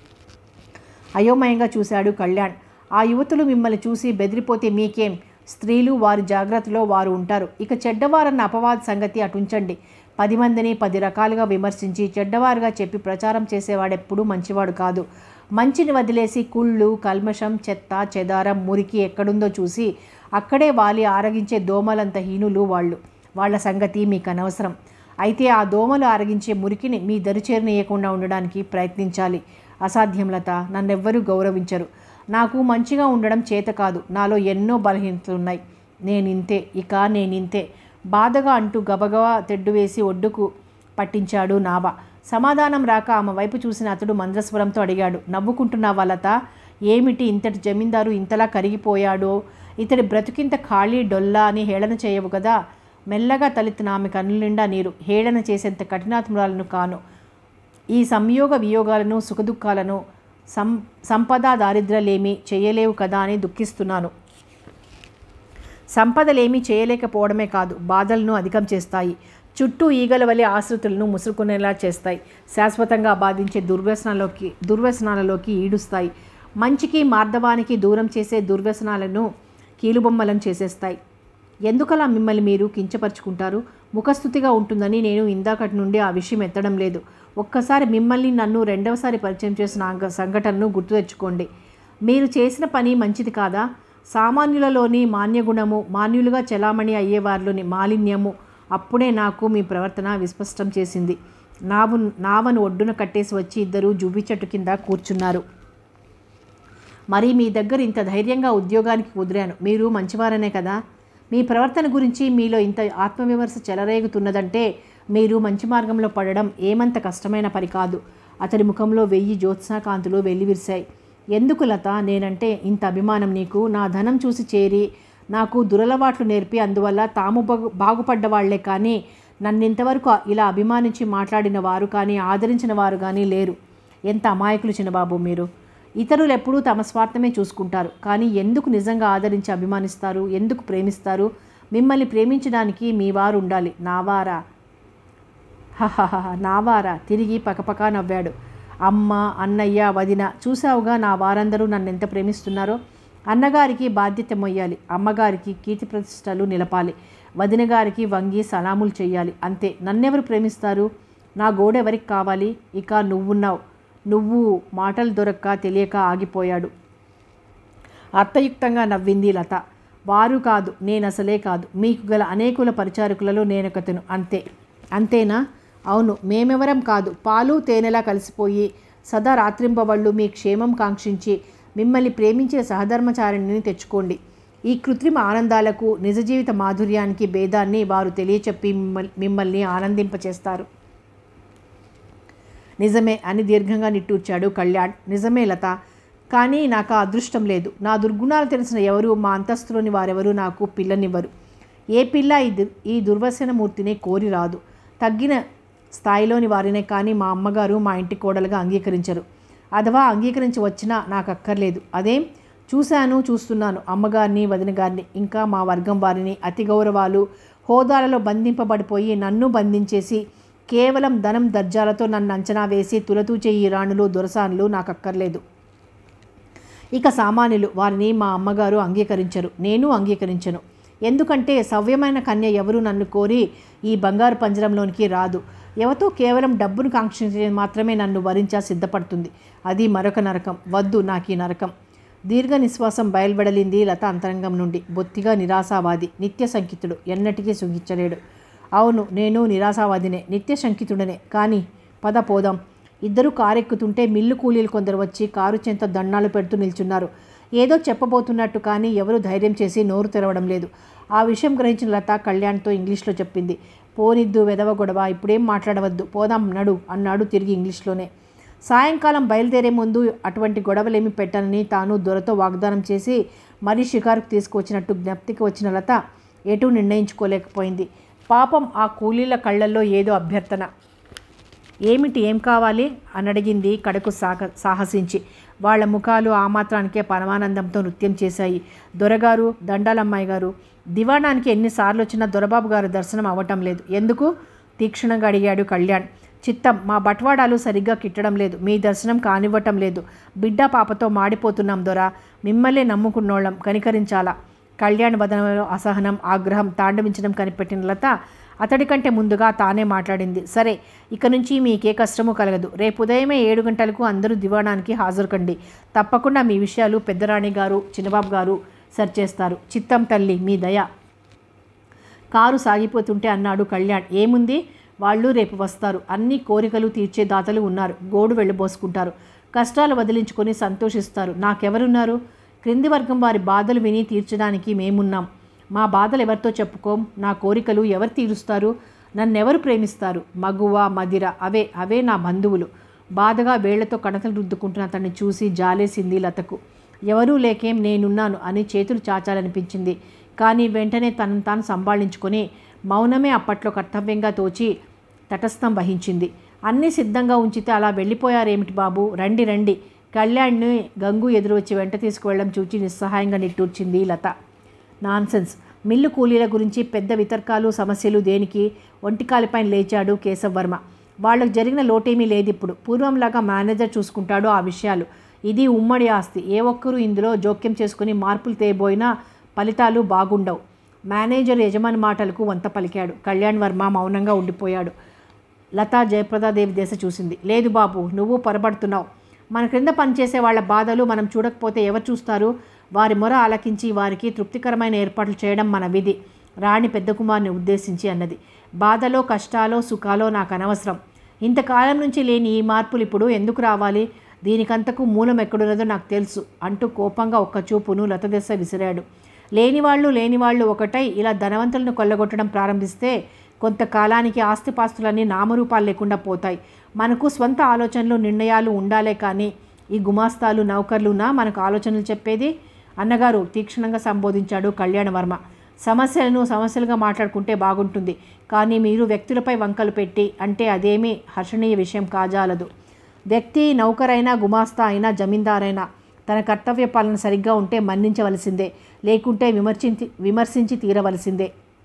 అయోమయంగా చూశాడు కళ్యాణ్. ఆ యువతులు మిమ్మల్ని చూసి బెదిరిపోతే మీకేం? స్త్రీలు వారి జాగ్రత్తలో వారు ఉంటారు. ఇక చెడ్డవారన్న అపవాద సంగతి అటుంచండి. 10 మందిని 10 రకాలుగా విమర్శించి చెడ్డవారుగా చెప్పి ప్రచారం చేసేవాడెప్పుడూ మంచివాడు కాదు. మంచిని వదిలేసి కుళ్ళు, కల్మషం, చెత్త, చెదారం, మురికి ఎక్కడుందో చూసి అక్కడే వాలి ఆరగించే దోమలంత హీనులు వాళ్ళు. వాళ్ళ సంగతి మీకు అనవసరం. అయితే ఆ దోమలు ఆరగించే మురికిని మీ దరిచేరనీయకుండా ఉండడానికి ప్రయత్నించాలి. అసాధ్యం లత. నన్నెవ్వరూ గౌరవించరు. నాకు మంచిగా ఉండడం చేత కాదు. నాలో ఎన్నో బలహీనతలున్నాయి. నేనింతే బాధగా అంటూ గబగబా తెడ్డు వేసి ఒడ్డుకు పట్టించాడు నావ. సమాధానం రాక ఆమె వైపు చూసిన అతడు మంద్రస్వరంతో అడిగాడు. నవ్వుకుంటున్నావా లత? ఏమిటి ఇంతటి జమీందారు ఇంతలా కరిగిపోయాడో? ఇతడి బ్రతుకింత ఖాళీ డొల్లా అని హేళన చేయవు కదా? మెల్లగా తలెత్తిన ఆమె కన్నుల నిండా నీరు. హేళన చేసేంత కఠినాత్మురాలను కాను. ఈ సంయోగ వియోగాలను, సుఖదుఖాలను, సంపద దారిద్ర్యాలేమీ చేయలేవు కదా అని దుఃఖిస్తున్నాను. సంపదలేమీ చేయలేకపోవడమే కాదు, బాధలను అధికం చేస్తాయి. చుట్టూ ఈగల వలె ఆశ్రితులను ముసురుకునేలా చేస్తాయి. శాశ్వతంగా బాధించే దుర్వ్యసనాలలోకి ఈడుస్తాయి. మంచికి మార్దవానికి దూరం చేసే దుర్వ్యసనాలను కీలుబొమ్మలను చేసేస్తాయి. ఎందుకలా మిమ్మల్ని మీరు కించపరుచుకుంటారు? ముఖస్థుతిగా ఉంటుందని నేను ఇందాకటి నుండి ఆ విషయం ఎత్తడం లేదు. ఒక్కసారి మిమ్మల్ని నన్ను 2వసారి పరిచయం చేసిన సంఘటనను గుర్తు తెచ్చుకోండి. మీరు చేసిన పని మంచిది కాదా? సామాన్యులలోని మాన్యగుణము, మాన్యులుగా చలామణి అయ్యేవారిలోని మాలిన్యము అప్పుడే నాకు మీ ప్రవర్తన విస్పష్టం చేసింది. నావను ఒడ్డున కట్టేసి వచ్చి ఇద్దరు జువ్వి చెట్టు కింద కూర్చున్నారు. మరి మీ దగ్గర ఇంత ధైర్యంగా ఉద్యోగానికి కుదిరాను. మీరు మంచివారనే కదా? మీ ప్రవర్తన గురించి మీలో ఇంత ఆత్మవిమర్శ చెలరేగుతున్నదంటే మీరు మంచి మార్గంలో పడడం ఏమంత కష్టమైన పని కాదు. అతడి ముఖంలో 1000 జ్యోత్స్నాకాంతులు వెల్లివిరిశాయి. ఎందుకు లత నేనంటే ఇంత అభిమానం నీకు? నా ధనం చూసి చేరి నాకు దురలవాట్లు నేర్పి అందువల్ల తాము బాగుపడ్డ వాళ్లే కానీ నన్నింతవరకు ఇలా అభిమానించి మాట్లాడిన వారు కానీ ఆదరించిన వారు కానీ లేరు. ఎంత అమాయకులు చిన్నబాబు మీరు. ఇతరులు ఎప్పుడూ తమ స్వార్థమే చూసుకుంటారు. కానీ ఎందుకు నిజంగా ఆదరించి అభిమానిస్తారు? ఎందుకు ప్రేమిస్తారు? మిమ్మల్ని ప్రేమించడానికి మీ వారు ఉండాలి. నావారా? హహహ, నావారా? తిరిగి పకపకా నవ్వాడు. అమ్మ, అన్నయ్య, వదిన, చూసావుగా నా వారందరూ నన్నెంత ప్రేమిస్తున్నారో. అన్నగారికి బాధ్యత మొయ్యాలి, అమ్మగారికి కీర్తి ప్రతిష్టలు నిలపాలి, వదిన గారికి వంగి సలాములు చెయ్యాలి. అంతే. నన్నెవరు ప్రేమిస్తారు? నా గోడెవరికి కావాలి? ఇక నువ్వున్నావు. నువ్వు మాటలు దొరక్క తెలియక ఆగిపోయాడు. అర్థయుక్తంగా నవ్వింది లత. వారు కాదు, నేనసలే కాదు. మీకు గల అనేకుల పరిచారకులలో నేనొకతను. అంతే. అంతేనా? అవును, మేమెవరం కాదు. పాలు తేనెలా కలిసిపోయి సదా రాత్రింబవళ్ళు మీ క్షేమం కాంక్షించి మిమ్మల్ని ప్రేమించిన సహధర్మచారిణిని తెచ్చుకోండి. ఈ కృత్రిమ ఆనందాలకు నిజ జీవిత మాధుర్యానికి భేదాన్ని వారు తెలియచెప్పి మిమ్మల్ని ఆనందింపచేస్తారు. నిజమే అని దీర్ఘంగా నిట్టూర్చాడు కళ్యాణ్. నిజమే లత, కానీ నాకు ఆ అదృష్టం లేదు. నా దుర్గుణాలు తెలిసిన ఎవరు, మా అంతస్తులోని వారెవరూ నాకు పిల్లనివ్వరు. ఏ పిల్ల ఈ దుర్వ్యసనమూర్తిని కోరి రాదు. తగ్గిన స్థాయిలోని వారినే కానీ మా అమ్మగారు మా ఇంటి కోడలుగా అంగీకరించరు. అథవా అంగీకరించి వచ్చినా నాకు అక్కర్లేదు. అదేం? చూస్తున్నాను అమ్మగారిని, వదిన గారిని, ఇంకా మా వర్గం వారిని అతి గౌరవాలు హోదాలలో బంధింపబడిపోయి నన్ను బంధించేసి కేవలం ధనం దర్జాలతో నన్ను అంచనా వేసి తులతూచే ఈ రాణులు దొరసానులు నాకు అక్కర్లేదు. ఇక సామాన్యులు, వారిని మా అమ్మగారు అంగీకరించరు, నేను అంగీకరించను. ఎందుకంటే సవ్యమైన కన్య ఎవరు నన్ను కోరి ఈ బంగారు పంజరంలోనికి రాదు. ఎవతో కేవలం డబ్బును కాంక్షించే మాత్రమే నన్ను వరించా సిద్ధపడుతుంది. అది మరొక నరకం. వద్దు నాకు ఈ నరకం. దీర్ఘ నిశ్వాసం బయలువెడలింది లత అంతరంగం నుండి. బొత్తిగా నిరాశావాది, నిత్య శంకితుడు, ఎన్నటికీ సుఖించలేడు. అవును, నేను నిరాశావాదినే, నిత్య శంకితుడనే. కానీ పద పోదాం. ఇద్దరు కారెక్కుతుంటే మిల్లు కూలీలు కొందరు వచ్చి కారు చెంత దండాలు పెడుతూ నిల్చున్నారు. ఏదో చెప్పబోతున్నట్టు కానీ ఎవరు ధైర్యం చేసి నోరు తెరవడం లేదు. ఆ విషయం గ్రహించిన లత కళ్యాణ్తో ఇంగ్లీష్లో చెప్పింది. పోనిద్దు వెదవ గొడవ, ఇప్పుడేం మాట్లాడవద్దు, పోదాం నడు అన్నాడు తిరిగి ఇంగ్లీష్లోనే. సాయంకాలం బయలుదేరే ముందు అటువంటి గొడవలేమి పెట్టనని తాను దొరతో వాగ్దానం చేసి మరీ షికారుకు తీసుకువచ్చినట్టు జ్ఞప్తికి వచ్చిన లత ఎటూ నిర్ణయించుకోలేకపోయింది. పాపం ఆ కూలీల కళ్ళల్లో ఏదో అభ్యర్థన. ఏమిటి, ఏం కావాలి అని అడిగింది కడకు సాహసించి. వాళ్ల ముఖాలు ఆ మాత్రానికే పరమానందంతో నృత్యం చేశాయి. దొరగారు, దండాలమ్మాయి గారు, దివాణానికి ఎన్నిసార్లు వచ్చినా దొరబాబు గారు దర్శనం అవ్వటం లేదు. ఎందుకు? తీక్షణంగా అడిగాడు కళ్యాణ్. చిత్తం, మా బట్వాడాలు సరిగ్గా కిట్టడం లేదు, మీ దర్శనం కానివ్వటం లేదు. బిడ్డ పాపతో మాడిపోతున్నాం దొర, మిమ్మల్నే నమ్ముకున్నోళ్ళం, కనికరించాలా. కళ్యాణ్ వదనంలో అసహనం, ఆగ్రహం తాండవించడం కనిపెట్టిన లత అతడి కంటే ముందుగా తానే మాట్లాడింది. సరే, ఇక నుంచి మీకే కష్టము కలగదు. రేపు ఉదయమే 7 గంటలకు అందరూ దివాణానికి హాజరు కండి. తప్పకుండా మీ విషయాలు పెద్దరాణి గారు, చిన్నబాబు గారు సరిచేస్తారు. చిత్తం తల్లి, మీ దయ. కారు సాగిపోతుంటే అన్నాడు కళ్యాణ్. ఏముంది, వాళ్ళు రేపు వస్తారు. అన్ని కోరికలు తీర్చే దాతలు ఉన్నారు. గోడు వెళ్ళబోసుకుంటారు. కష్టాలు వదిలించుకొని సంతోషిస్తారు. నాకెవరున్నారు? క్రింది వర్గం వారి బాధలు విని తీర్చడానికి మేమున్నాం. మా బాధలు ఎవరితో చెప్పుకోం. నా కోరికలు ఎవరు తీరుస్తారు? నన్నెవరు ప్రేమిస్తారు? మగువ, మదిర, అవే నా బంధువులు. బాధగా వేళ్లతో కణతలు రుద్దుకుంటున్న అతన్ని చూసి జాలేసింది లతకు. ఎవరూ లేకేం, నేనున్నాను అని చేతులు చాచాలనిపించింది. కానీ వెంటనే తనను తాను సంభాళించుకొని మౌనమే అప్పట్లో కర్తవ్యంగా తోచి తటస్థం వహించింది. అన్నీ సిద్ధంగా ఉంచితే అలా వెళ్ళిపోయారేమిటి బాబు? రండి రండి. కళ్యాణ్ని గంగు ఎదురు వచ్చి వెంట తీసుకువెళ్ళడం చూచి నిస్సహాయంగా నిట్టూర్చింది లత. నాన్సెన్స్. మిల్లు కూలీల గురించి పెద్ద వితర్కాలు, సమస్యలు దేనికి? ఒంటికాలిపైన లేచాడు కేశవర్మ. వాళ్లకు జరిగిన లోటేమీ లేదిప్పుడు. పూర్వంలాగా మేనేజర్ చూసుకుంటాడు ఆ విషయాలు. ఇది ఉమ్మడి ఆస్తి. ఏ ఒక్కరూ ఇందులో జోక్యం చేసుకుని మార్పులు తేబోయినా ఫలితాలు బాగుండవు. మేనేజర్ యజమాని మాటలకు వంత పలికాడు. కళ్యాణ్ వర్మ మౌనంగా ఉండిపోయాడు. లతా జయప్రదాదేవి దేశ చూసింది. లేదు బాబు, నువ్వు పొరపడుతున్నావు. మన క్రింద పనిచేసే వాళ్ళ బాధలు మనం చూడకపోతే ఎవరు చూస్తారు? వారి మొర ఆలకించి వారికి తృప్తికరమైన ఏర్పాట్లు చేయడం మన విధి. రాణి పెద్ద కుమార్ని ఉద్దేశించి అన్నది. బాధలో, కష్టాలో, సుఖాలో నాకు అనవసరం. ఇంతకాలం నుంచి లేని ఈ మార్పులు ఇప్పుడు ఎందుకు రావాలి? దీనికంతకు మూలం ఎక్కడున్నదో నాకు తెలుసు అంటూ కోపంగా ఒక్క చూపును లతదశ విసిరాడు. లేనివాళ్ళు ఒకటై ఇలా ధనవంతులను కొల్లగొట్టడం ప్రారంభిస్తే కొంతకాలానికి ఆస్తిపాస్తులన్నీ నామరూపాలు లేకుండా పోతాయి. మనకు స్వంత ఆలోచనలు నిర్ణయాలు ఉండాలే కానీ ఈ గుమాస్తాలు నౌకర్లునా మనకు ఆలోచనలు చెప్పేది? అన్నగారు తీక్షణంగా సంబోధించాడు కళ్యాణవర్మ. సమస్యలుగా మాట్లాడుకుంటే బాగుంటుంది, కానీ మీరు వ్యక్తులపై వంకలు పెట్టి అంటే అదేమీ హర్షణీయ విషయం కాజాలదు. వ్యక్తి నౌకరైనా గుమాస్తా అయినా జమీందారైనా తన కర్తవ్య పాలన సరిగ్గా ఉంటే మన్నించవలసిందే, లేకుంటే విమర్శించి తీరవలసిందే.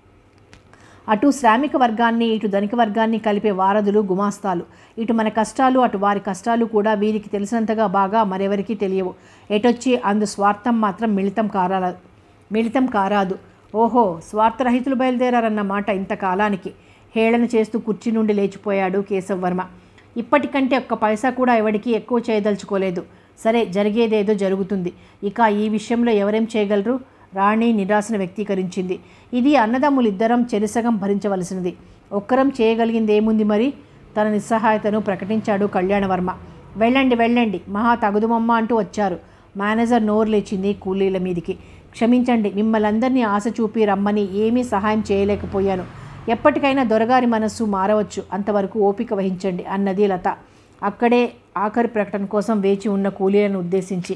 అటు శ్రామిక వర్గాన్ని ఇటు ధనిక వర్గాన్ని కలిపే వారధులు గుమాస్తాలు. ఇటు మన కష్టాలు అటు వారి కష్టాలు కూడా వీరికి తెలిసినంతగా బాగా మరెవరికీ తెలియవు. ఎటొచ్చి అందు స్వార్థం మాత్రం మిళితం కారాదు. ఓహో, స్వార్థరహితులు బయలుదేరారన్నమాట ఇంతకాలానికి. హేళన చేస్తూ కుర్చీ నుండి లేచిపోయాడు కేశవవర్మ. ఇప్పటికంటే ఒక్క పైసా కూడా ఎవడికి ఎక్కువ చేయదలుచుకోలేదు. సరే, జరిగేదేదో జరుగుతుంది. ఇక ఈ విషయంలో ఎవరేం చేయగలరు? రాణి నిరాశను వ్యక్తీకరించింది. ఇది అన్నదమ్ములిద్దరం చెరిసగం భరించవలసినది. ఒక్కరం చేయగలిగింది ఏముంది మరి? తన నిస్సహాయతను ప్రకటించాడు కళ్యాణవర్మ. వెళ్ళండి, మహా తగుదుమమ్మ అంటూ వచ్చారు. మేనేజర్ నోరు లేచింది కూలీల మీదికి. క్షమించండి, మిమ్మల్ందరినీ ఆశ చూపి రమ్మని ఏమీ సహాయం చేయలేకపోయాను. ఎప్పటికైనా దొరగారి మనస్సు మారవచ్చు, అంతవరకు ఓపిక వహించండి అన్నది లత అక్కడే ఆఖరి ప్రకటన కోసం వేచి ఉన్న కూలీలను ఉద్దేశించి.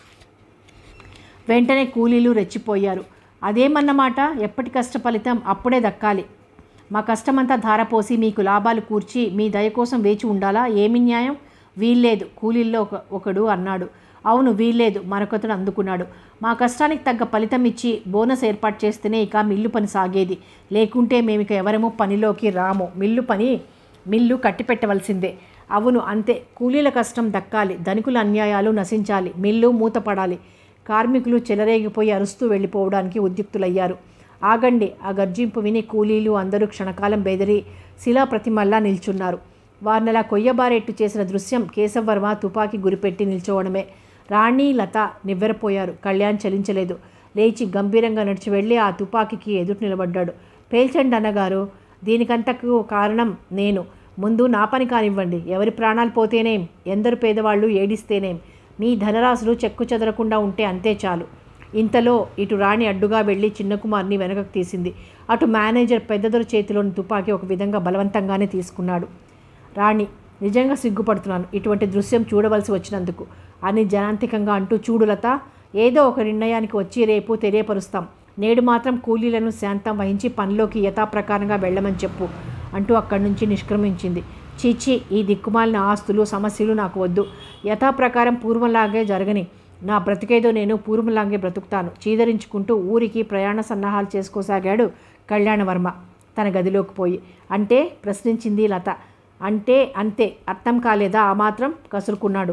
వెంటనే కూలీలు రెచ్చిపోయారు. అదేమన్నమాట? ఎప్పటి కష్ట ఫలితం అప్పుడే దక్కాలి. మా కష్టమంతా ధారపోసి మీకు లాభాలు కూర్చి మీ దయ కోసం వేచి ఉండాలా? ఏమి న్యాయం? వీల్లేదు, కూలీల్లో ఒకడు అన్నాడు. అవును, వీల్లేదు, మరొకతను అందుకున్నాడు. మా కష్టానికి తగ్గ ఫలితం ఇచ్చి బోనస్ ఏర్పాటు చేస్తేనే ఇక మిల్లు పని సాగేది, లేకుంటే మేమిక ఎవరము పనిలోకి రాము. మిల్లు కట్టిపెట్టవలసిందే. అవును, అంతే. కూలీల కష్టం దక్కాలి, ధనికుల అన్యాయాలు నశించాలి, మిల్లు మూతపడాలి. కార్మికులు చెలరేగిపోయి అరుస్తూ వెళ్ళిపోవడానికి ఉద్యుక్తులయ్యారు. ఆగండి! ఆ గర్జింపు విని కూలీలు అందరూ క్షణకాలం బెదిరి శిలాప్రతిమల్లా నిల్చున్నారు. వారినలా కొయ్యబారెట్టు చేసిన దృశ్యం కేశవవర్మ తుపాకీ గురిపెట్టి నిల్చోవడమే. రాణి, లత నివ్వెరపోయారు. కళ్యాణ్ చలించలేదు. లేచి గంభీరంగా నడిచి వెళ్ళి ఆ తుపాకీకి ఎదుటి నిలబడ్డాడు. పేల్చండి అన్నగారు, దీనికంతకు కారణం నేను. ముందు నా పని కానివ్వండి. ఎవరి ప్రాణాలు పోతేనేం, ఎందరు పేదవాళ్ళు ఏడిస్తేనేం, మీ ధనరాశులు చెక్కు చెదరకుండా ఉంటే అంతే చాలు. ఇంతలో ఇటు రాణి అడ్డుగా వెళ్ళి చిన్న కుమార్ని వెనకకు తీసింది. అటు మేనేజర్ పెద్దదొర చేతిలోని తుపాకీ ఒక విధంగా బలవంతంగానే తీసుకున్నాడు. రాణి, నిజంగా సిగ్గుపడుతున్నాను ఇటువంటి దృశ్యం చూడవలసి వచ్చినందుకు అని జనాంతికంగా అంటూ. చూడు లత, ఏదో ఒక నిర్ణయానికి వచ్చి రేపు తెలియపరుస్తాం. నేడు మాత్రం కూలీలను శాంతం వహించి పనిలోకి యథాప్రకారంగా వెళ్ళమని చెప్పు అంటూ అక్కడి నుంచి నిష్క్రమించింది. చీచి, ఈ దిక్కుమాలిన ఆస్తులు సమస్యలు నాకు వద్దు. యథాప్రకారం పూర్వంలాగే జరగని. నా బ్రతికేదో నేను పూర్వంలాగే బ్రతుకుతాను. చీదరించుకుంటూ ఊరికి ప్రయాణ సన్నాహాలు చేసుకోసాగాడు కళ్యాణవర్మ తన గదిలోకి పోయి. అంటే ప్రశ్నించింది లత. అంటే అంతే, అర్థం కాలేదా? ఆ మాత్రం కసురుకున్నాడు.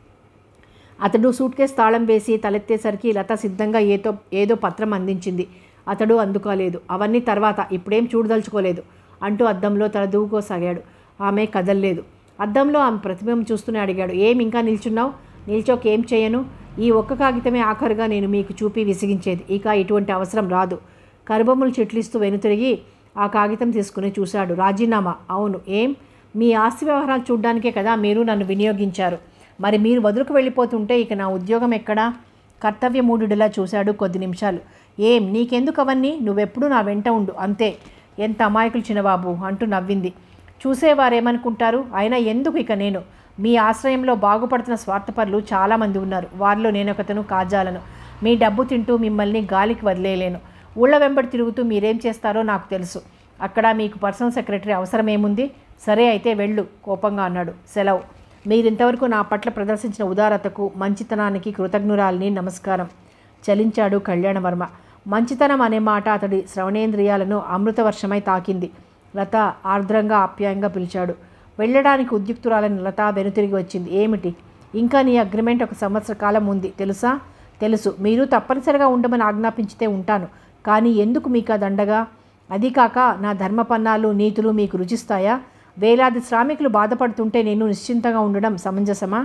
అతడు సూట్ కేసు తాళం వేసి తలెత్తేసరికి లత సిద్ధంగా ఏదో పత్రం అందించింది. అతడు అందుకోలేదు. అవన్నీ తర్వాత, ఇప్పుడేం చూడదలుచుకోలేదు అంటూ అద్దంలో తల దూకోసాగాడు. ఆమె కదల్లేదు. అద్దంలో ఆమె ప్రతిబింబం చూస్తూనే అడిగాడు. ఏం ఇంకా నిల్చున్నావు? నిల్చోకేం చేయను? ఈ ఒక్క కాగితమే ఆఖరుగా నేను మీకు చూపి విసిగించేది. ఇక ఇటువంటి అవసరం రాదు. కరుబొమ్మలు చిట్లిస్తూ వెనుతిరిగి ఆ కాగితం తీసుకుని చూశాడు. రాజీనామా? అవును. ఏం? మీ ఆస్తి వ్యవహారాలు చూడ్డానికే కదా మీరు నన్ను వినియోగించారు. మరి మీరు వదులుకు వెళ్ళిపోతుంటే ఇక నా ఉద్యోగం ఎక్కడా? కర్తవ్యమూఢుడిలా చూశాడు కొద్ది నిమిషాలు. ఏం, నీకెందుకు అవన్నీ? నువ్వెప్పుడూ నా వెంట ఉండు, అంతే. ఎంత అమాయకులు చిన్నబాబు అంటూ నవ్వింది. చూసేవారేమనుకుంటారు? అయినా ఎందుకు ఇక నేను? మీ ఆశ్రయంలో బాగుపడుతున్న స్వార్థపరులు చాలామంది ఉన్నారు. వారిలో నేనొకతను కాజాలను. మీ డబ్బు తింటూ మిమ్మల్ని గాలికి వదిలేయలేను. ఊళ్ళ వెంబడి తిరుగుతూ మీరేం చేస్తారో నాకు తెలుసు. అక్కడ మీకు పర్సనల్ సెక్రటరీ అవసరమేముంది? సరే అయితే వెళ్ళు, కోపంగా అన్నాడు. సెలవు. మీరింతవరకు నా పట్ల ప్రదర్శించిన ఉదారతకు మంచితనానికి కృతజ్ఞురాలిని. నమస్కారం. చలించాడు కళ్యాణవర్మ. మంచితనం అనే మాట అతడి శ్రవణేంద్రియాలను అమృతవర్షమై తాకింది. లత ఆర్ద్రంగా ఆప్యాయంగా పిలిచాడు. వెళ్ళడానికి ఉద్యుక్తురాలని లత వెనుతిరిగి వచ్చింది. ఏమిటి? ఇంకా నీ అగ్రిమెంట్ 1 సంవత్సర కాలం ఉంది, తెలుసా? తెలుసు. మీరు తప్పనిసరిగా ఉండమని ఆజ్ఞాపించితే ఉంటాను. కానీ ఎందుకు మీకు ఆ దండగా? అది కాక నా ధర్మపన్నాలు నీతులు మీకు రుచిస్తాయా? వేలాది శ్రామికులు బాధపడుతుంటే నేను నిశ్చింతగా ఉండడం సమంజసమా?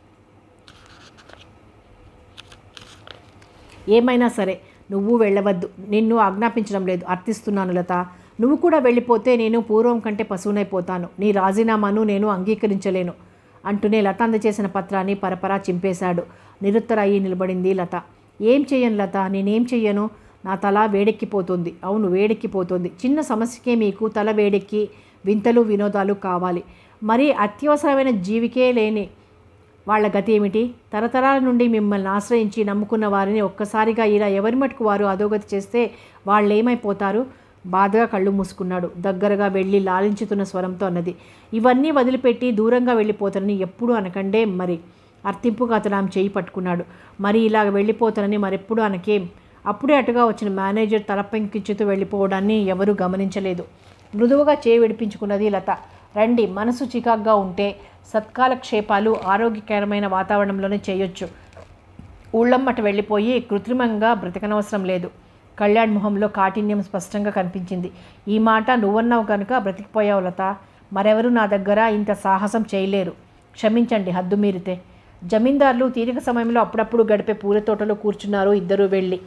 ఏమైనా సరే నువ్వు వెళ్ళవద్దు. నిన్ను ఆజ్ఞాపించడం లేదు, అర్థిస్తున్నాను లత. నువ్వు కూడా వెళ్ళిపోతే నేను పూర్వం కంటే పశువునైపోతాను. నీ రాజీనామాను నేను అంగీకరించలేను అంటూనే లత అందచేసిన పత్రాన్ని పరపరా చింపేశాడు. నిరుత్తర అయ్యి నిలబడింది లత. ఏం చెయ్యను లత, నేనేం చెయ్యను? నా తల వేడెక్కిపోతుంది. అవును, వేడెక్కిపోతుంది. చిన్న సమస్యకే మీకు తల వేడెక్కి వింతలు వినోదాలు కావాలి. మరి అత్యవసరమైన జీవికే లేని వాళ్ళ గతి ఏమిటి? తరతరాల నుండి మిమ్మల్ని ఆశ్రయించి నమ్ముకున్న వారిని ఒక్కసారిగా ఇలా ఎవరి మటుకు వారు అధోగతి చేస్తే వాళ్ళేమైపోతారు? బాధగా కళ్ళు మూసుకున్నాడు. దగ్గరగా వెళ్ళి లాలించుతున్న స్వరంతో అన్నది, ఇవన్నీ వదిలిపెట్టి దూరంగా వెళ్ళిపోతానని ఎప్పుడు అనకండే. మరి అర్థింపుగా అతను ఆమె చేయి పట్టుకున్నాడు. మరి ఇలాగ వెళ్ళిపోతానని మరెప్పుడు అనకేం? అప్పుడే అటుగా వచ్చిన మేనేజర్ తలపెంకించుతూ వెళ్ళిపోవడాన్ని ఎవరూ గమనించలేదు. మృదువుగా చేయి విడిపించుకున్నది లత. రండి, మనసు చికాగ్గా ఉంటే సత్కాలక్షేపాలు ఆరోగ్యకరమైన వాతావరణంలోనే చేయొచ్చు. ఊళ్ళమ్మట వెళ్ళిపోయి కృత్రిమంగా బ్రతకనవసరం లేదు. కళ్యాణ్ మొహంలో కాఠిన్యం స్పష్టంగా కనిపించింది. ఈ మాట నువ్వన్నావు కనుక బ్రతికిపోయావు లత. మరెవరూ నా దగ్గర ఇంత సాహసం చేయలేరు. క్షమించండి హద్దు మీరితే. జమీందారులు తీరిక సమయంలో అప్పుడప్పుడు గడిపే పూల తోటలో కూర్చున్నారు ఇద్దరూ వెళ్ళి.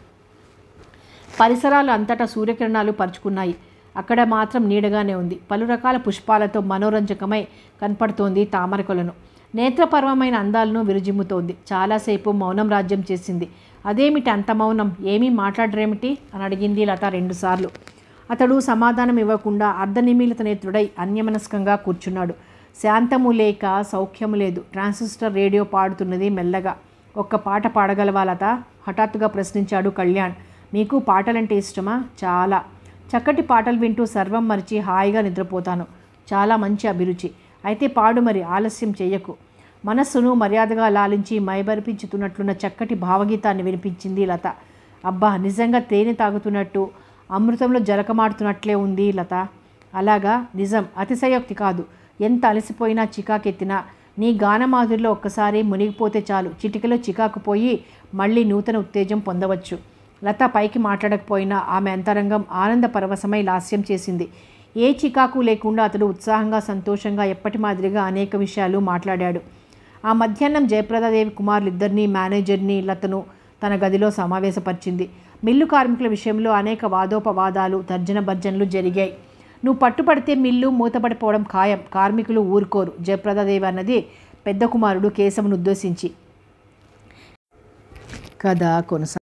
పరిసరాలు అంతటా సూర్యకిరణాలు పరుచుకున్నాయి. అక్కడ మాత్రం నీడగానే ఉంది. పలు రకాల పుష్పాలతో మనోరంజకమై కనపడుతోంది తామరకొలను. నేత్రపర్వమైన అందాలను విరుజిమ్ముతోంది. చాలాసేపు మౌనం రాజ్యం చేసింది. అదేమిటి అంత మౌనం? ఏమీ మాట్లాడరేమిటి అని అడిగింది లత 2 సార్లు. అతడు సమాధానం ఇవ్వకుండా అర్ధనిమీలిత నేత్రుడై అన్యమనస్కంగా కూర్చున్నాడు. శాంతము లేక సౌఖ్యము లేదు. ట్రాన్సిస్టర్ రేడియో పాడుతున్నది మెల్లగా. ఒక్క పాట పాడగలవా లత? హఠాత్తుగా ప్రశ్నించాడు కళ్యాణ్. మీకు పాటలంటే ఇష్టమా? చాలా. చక్కటి పాటలు వింటూ సర్వం మరిచి హాయిగా నిద్రపోతాను. చాలా మంచి అభిరుచి. అయితే పాడు మరి, ఆలస్యం చెయ్యకు. మనస్సును మర్యాదగా లాలించి మైబరిపించుతున్నట్లున్న చక్కటి భావగీతాన్ని వినిపించింది లత. అబ్బా, నిజంగా తేనె తాగుతున్నట్టు, అమృతంలో జలకమాడుతున్నట్లే ఉంది లత. అలాగా? నిజం, అతిశయోక్తి కాదు. ఎంత అలసిపోయినా చికాకెత్తినా నీ గానమాధురిలో ఒక్కసారి మునిగిపోతే చాలు, చిటికలో చికాకు పోయి మళ్ళీ నూతన ఉత్తేజం పొందవచ్చు. లత పైకి మాట్లాడకపోయినా ఆమె అంతరంగం ఆనంద పరవశమై లాస్యం చేసింది. ఏ చికాకు లేకుండా అతడు ఉత్సాహంగా సంతోషంగా ఎప్పటి మాదిరిగా అనేక విషయాలు మాట్లాడాడు. ఆ మధ్యాహ్నం జయప్రదాదేవి కుమారులిద్దరినీ, మేనేజర్ని, లతను తన గదిలో సమావేశపరిచింది. మిల్లు కార్మికుల విషయంలో అనేక వాదోపవాదాలు, తర్జన భర్జనలు జరిగాయి. నువ్వు పట్టుపడితే మిల్లు మూతపడిపోవడం ఖాయం, కార్మికులు ఊరుకోరు, జయప్రదాదేవి అన్నది పెద్ద కుమారుడు కేశవును ఉద్దేశించి. కథ కొనసాగుతుంది.